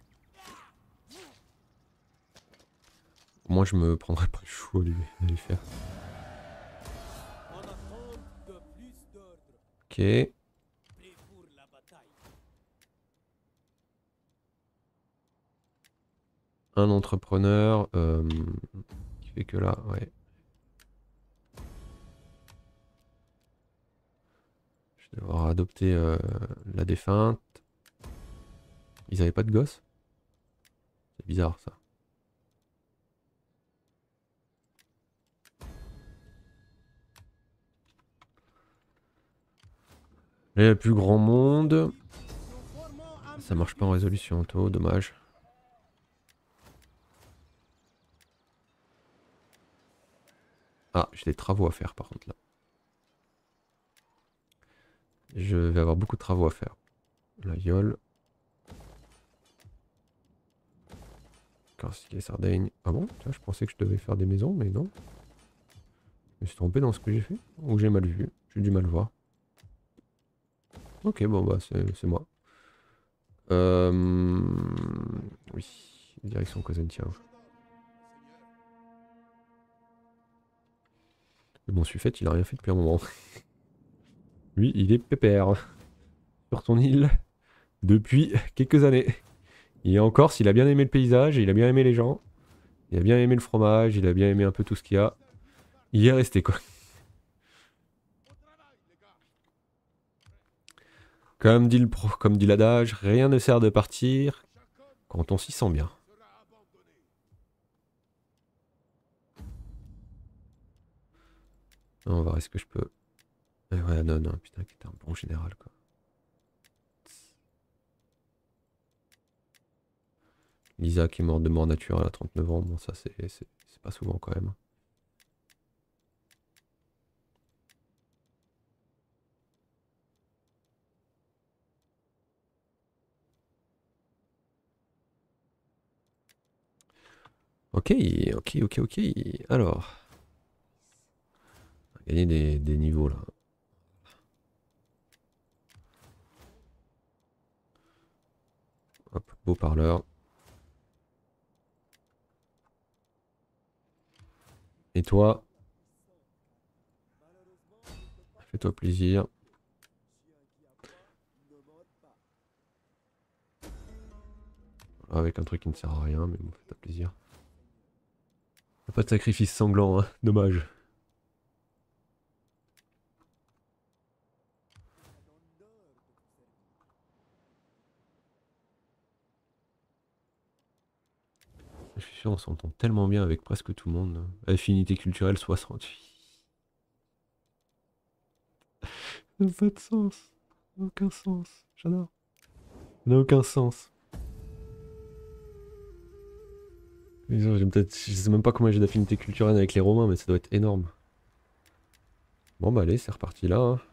Au moins, je me prendrai pas le chou à les faire. Ok. Un entrepreneur qui fait que là, ouais. Je vais devoir adopter la défunte. Ils avaient pas de gosse? C'est bizarre ça. Là, il y a le plus grand monde. Ça marche pas en résolution auto, dommage. Ah, j'ai des travaux à faire par contre là. Je vais avoir beaucoup de travaux à faire. La Yole. Corsica et Sardaigne. Ah bon? Je pensais que je devais faire des maisons, mais non. Je me suis trompé dans ce que j'ai fait? Ou j'ai mal vu? J'ai du mal voir. Ok, bon bah c'est moi. Oui, direction Cosentia. Mais bon, Suffet, il a rien fait depuis un moment. Lui, il est pépère. Sur son île. Depuis quelques années. Il est en Corse, il a bien aimé le paysage, il a bien aimé les gens. Il a bien aimé le fromage, il a bien aimé un peu tout ce qu'il y a. Il y est resté quoi. Comme dit l'adage, rien ne sert de partir quand on s'y sent bien. On va voir est-ce que je peux Ouais, non, non, putain, qui était un bon général, quoi. Lisa qui est morte de mort naturelle à 39 ans, bon, ça, c'est pas souvent, quand même. Ok, ok, ok, ok. Alors, on va gagner des niveaux, là. Hop, beau parleur. Et toi, fais-toi plaisir. Avec un truc qui ne sert à rien, mais bon, fais-toi plaisir. Pas de sacrifice sanglant, hein, dommage. Je suis sûr, on s'entend tellement bien avec presque tout le monde. Affinité culturelle 60. Ça n'a pas de sens. Ça n'a aucun sens. J'adore. Ça n'a aucun sens. Je sais même pas combien j'ai d'affinité culturelle avec les Romains, mais ça doit être énorme. Bon bah allez, c'est reparti là. Hein.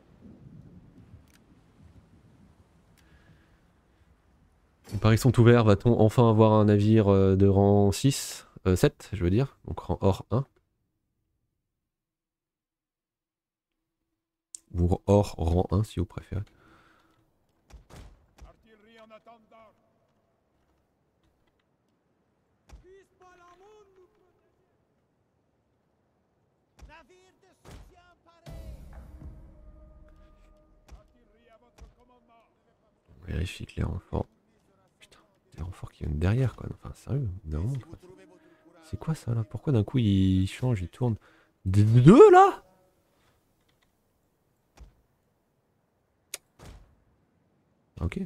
Les paris sont ouverts. Va-t-on enfin avoir un navire de rang 6 7, je veux dire. Donc rang or 1. Ou or rang 1 si vous préférez. Artillerie en attente d'ordre. Puisse Palamon nous protéger. Navire de soutien paré. Artillerie à votre commandement. On vérifie que les renforts. Putain, des renforts qui viennent derrière quoi. Enfin sérieux, non. C'est quoi ça là? Pourquoi d'un coup il change, il tourne? Deux là? Ok.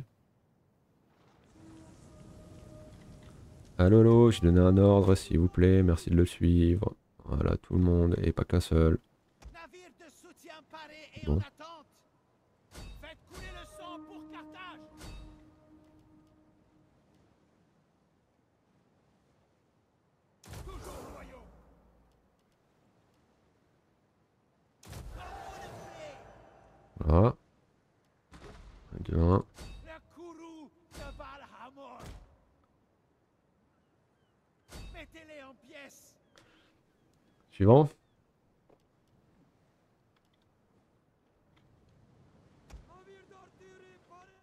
Allô, allô, j'ai donné un ordre, s'il vous plaît, merci de le suivre. Voilà, tout le monde, et pas qu'un seul. Navire de soutien paré et Bon. en attente. Faites couler le sang pour Carthage. Toujours loyaux. Voilà. 2, 1. La courroux de Valhamor. Mettez-les en pièces. Suivant. Navire d'artillerie paré.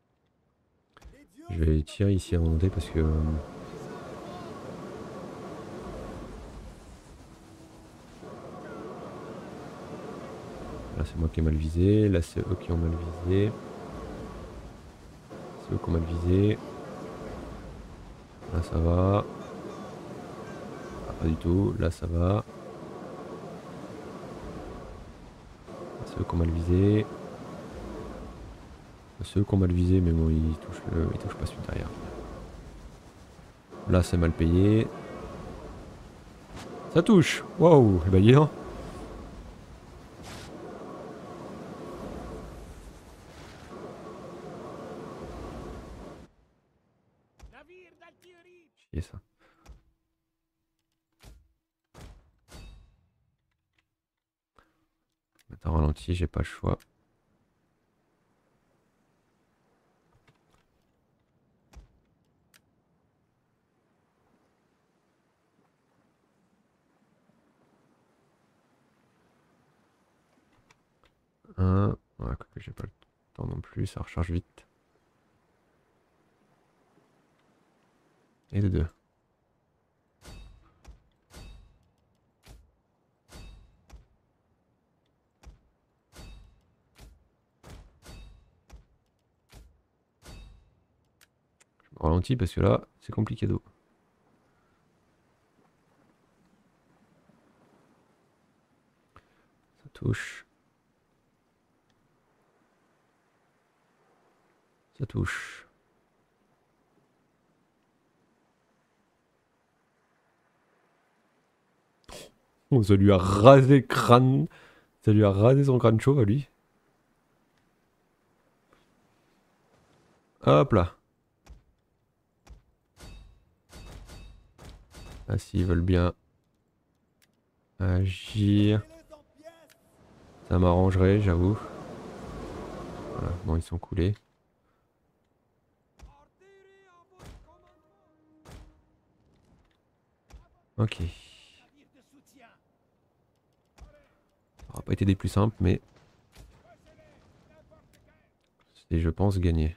Je vais tirer ici à remonter parce que... Là c'est moi qui ai mal visé, là c'est eux qui ont mal visé. C'est eux qui ont mal visé. Là ça va. Ah, pas du tout, là ça va. C'est eux qui ont mal visé. C'est eux qui ont mal visé mais bon ils touchent pas celui derrière. Là c'est mal payé. Ça touche. Waouh, et bah dis donc. Navire d'artillerie. Chier ça. Mettre en ralenti, j'ai pas le choix. Un. Ouais, que j'ai pas le temps non plus, ça recharge vite. Et de 2. Je me ralentis parce que là, c'est compliqué d'eau. Ça touche. Ça touche. Oh, ça lui a rasé le crâne. Ça lui a rasé son crâne chaud à lui. Hop là. Ah, s'ils veulent bien agir, ça m'arrangerait, j'avoue. Voilà, bon, ils sont coulés. Ok. Ça n'aura pas été des plus simples, mais c'est, je pense, gagné.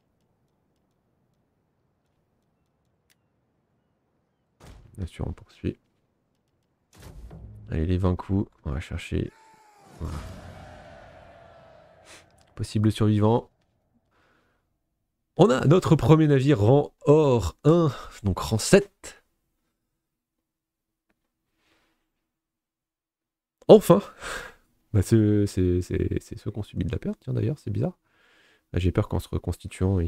Bien sûr, on poursuit. Allez, les 20 coups, on va chercher. Voilà. Possible survivant. On a notre premier navire rang or 1, donc rang 7. Enfin. Bah c'est ceux qui ont subi de la perte, tiens d'ailleurs, c'est bizarre. Là, j'ai peur qu'en se reconstituant,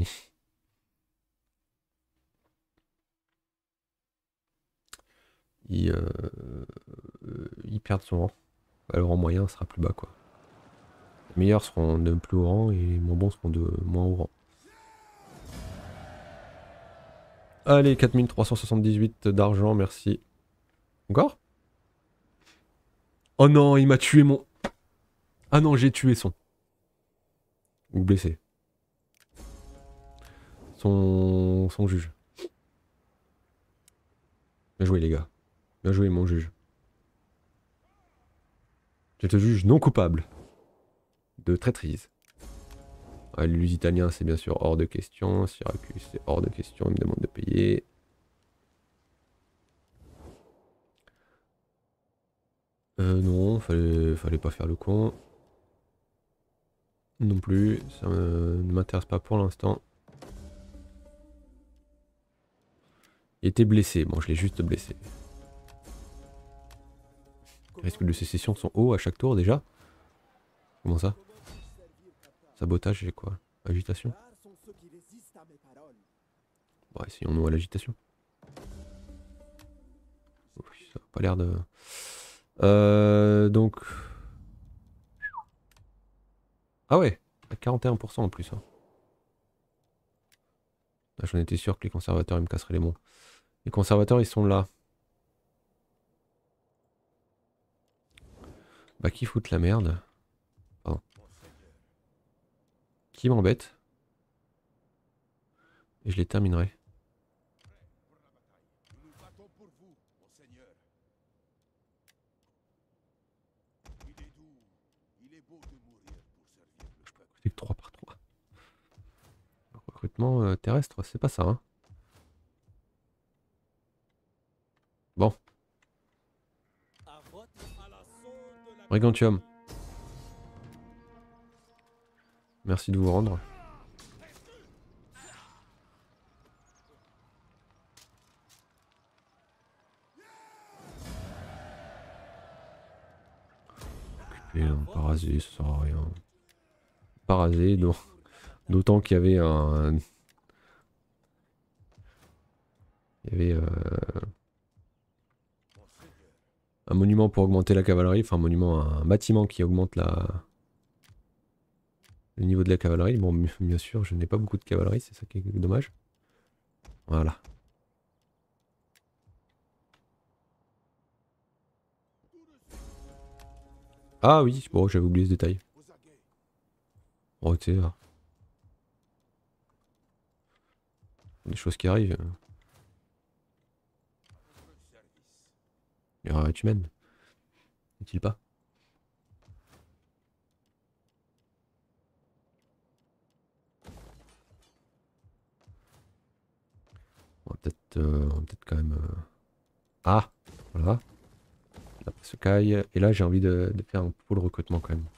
il perde son rang. Bah, le rang moyen sera plus bas, quoi. Les meilleurs seront de plus haut rang et les moins bons seront de moins haut rang. Allez, 4378 d'argent, merci. Encore? Oh non, il m'a tué mon... Ah non, j'ai tué son. Ou blessé. Son juge. Bien joué les gars. Bien joué mon juge. Je te juge non coupable de traîtrise. Ah, les Lusitaniens, c'est bien sûr hors de question. Syracuse, c'est hors de question. Il me demande de payer. Non, fallait pas faire le con. Non plus, ça ne m'intéresse pas pour l'instant. Il était blessé, bon je l'ai juste blessé. Les risques de sécession sont hauts à chaque tour déjà. Comment ça? Sabotage, j'ai quoi? Agitation? Bon, essayons-nous à l'agitation. Ça n'a pas l'air de... donc... Ah ouais, à 41% en plus. Hein. J'en étais sûr que les conservateurs ils me casseraient les bons. Les conservateurs ils sont là. Bah qui foutent la merde? Pardon. Qui m'embête? Et je les terminerai. C'est que 3 par 3. Le recrutement terrestre, c'est pas ça. Hein. Bon. Brigantium. Merci de vous rendre. Occupé, pas rasé, ça sert à rien. Pas rasé, d'autant qu'il y avait un... Il y avait un monument pour augmenter la cavalerie, enfin un bâtiment qui augmente le niveau de la cavalerie. Bon, bien sûr, je n'ai pas beaucoup de cavalerie, c'est ça qui est dommage. Voilà. Ah oui, bon, j'avais oublié ce détail. Oh, tu sais, des choses qui arrivent. L'erreur est humaine. N'est-il pas? On va peut-être quand même... Ah, voilà. La se caille. Et là, j'ai envie de faire un pôle recrutement quand même.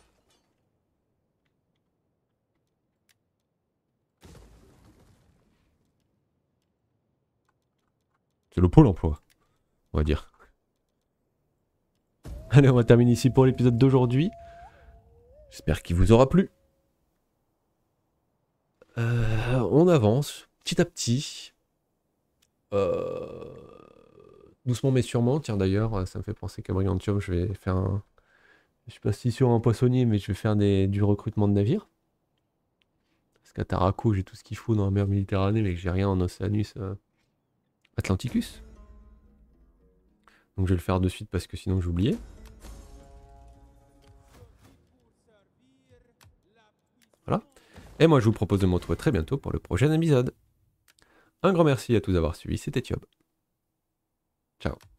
C'est le pôle emploi, on va dire. Allez, on va terminer ici pour l'épisode d'aujourd'hui. J'espère qu'il vous aura plu. On avance petit à petit. Doucement mais sûrement. Tiens d'ailleurs, ça me fait penser qu'à Brigantium, je vais faire un... Je suis pas si sur un poissonnier, mais je vais faire du recrutement de navires. Parce qu'à Taraco, j'ai tout ce qu'il faut dans la mer Méditerranée, mais que j'ai rien en Oceanus Atlanticus. Donc je vais le faire de suite parce que sinon j'oubliais. Voilà. Et moi je vous propose de me retrouver très bientôt pour le prochain épisode. Un grand merci à tous d'avoir suivi, c'était Thiob. Ciao.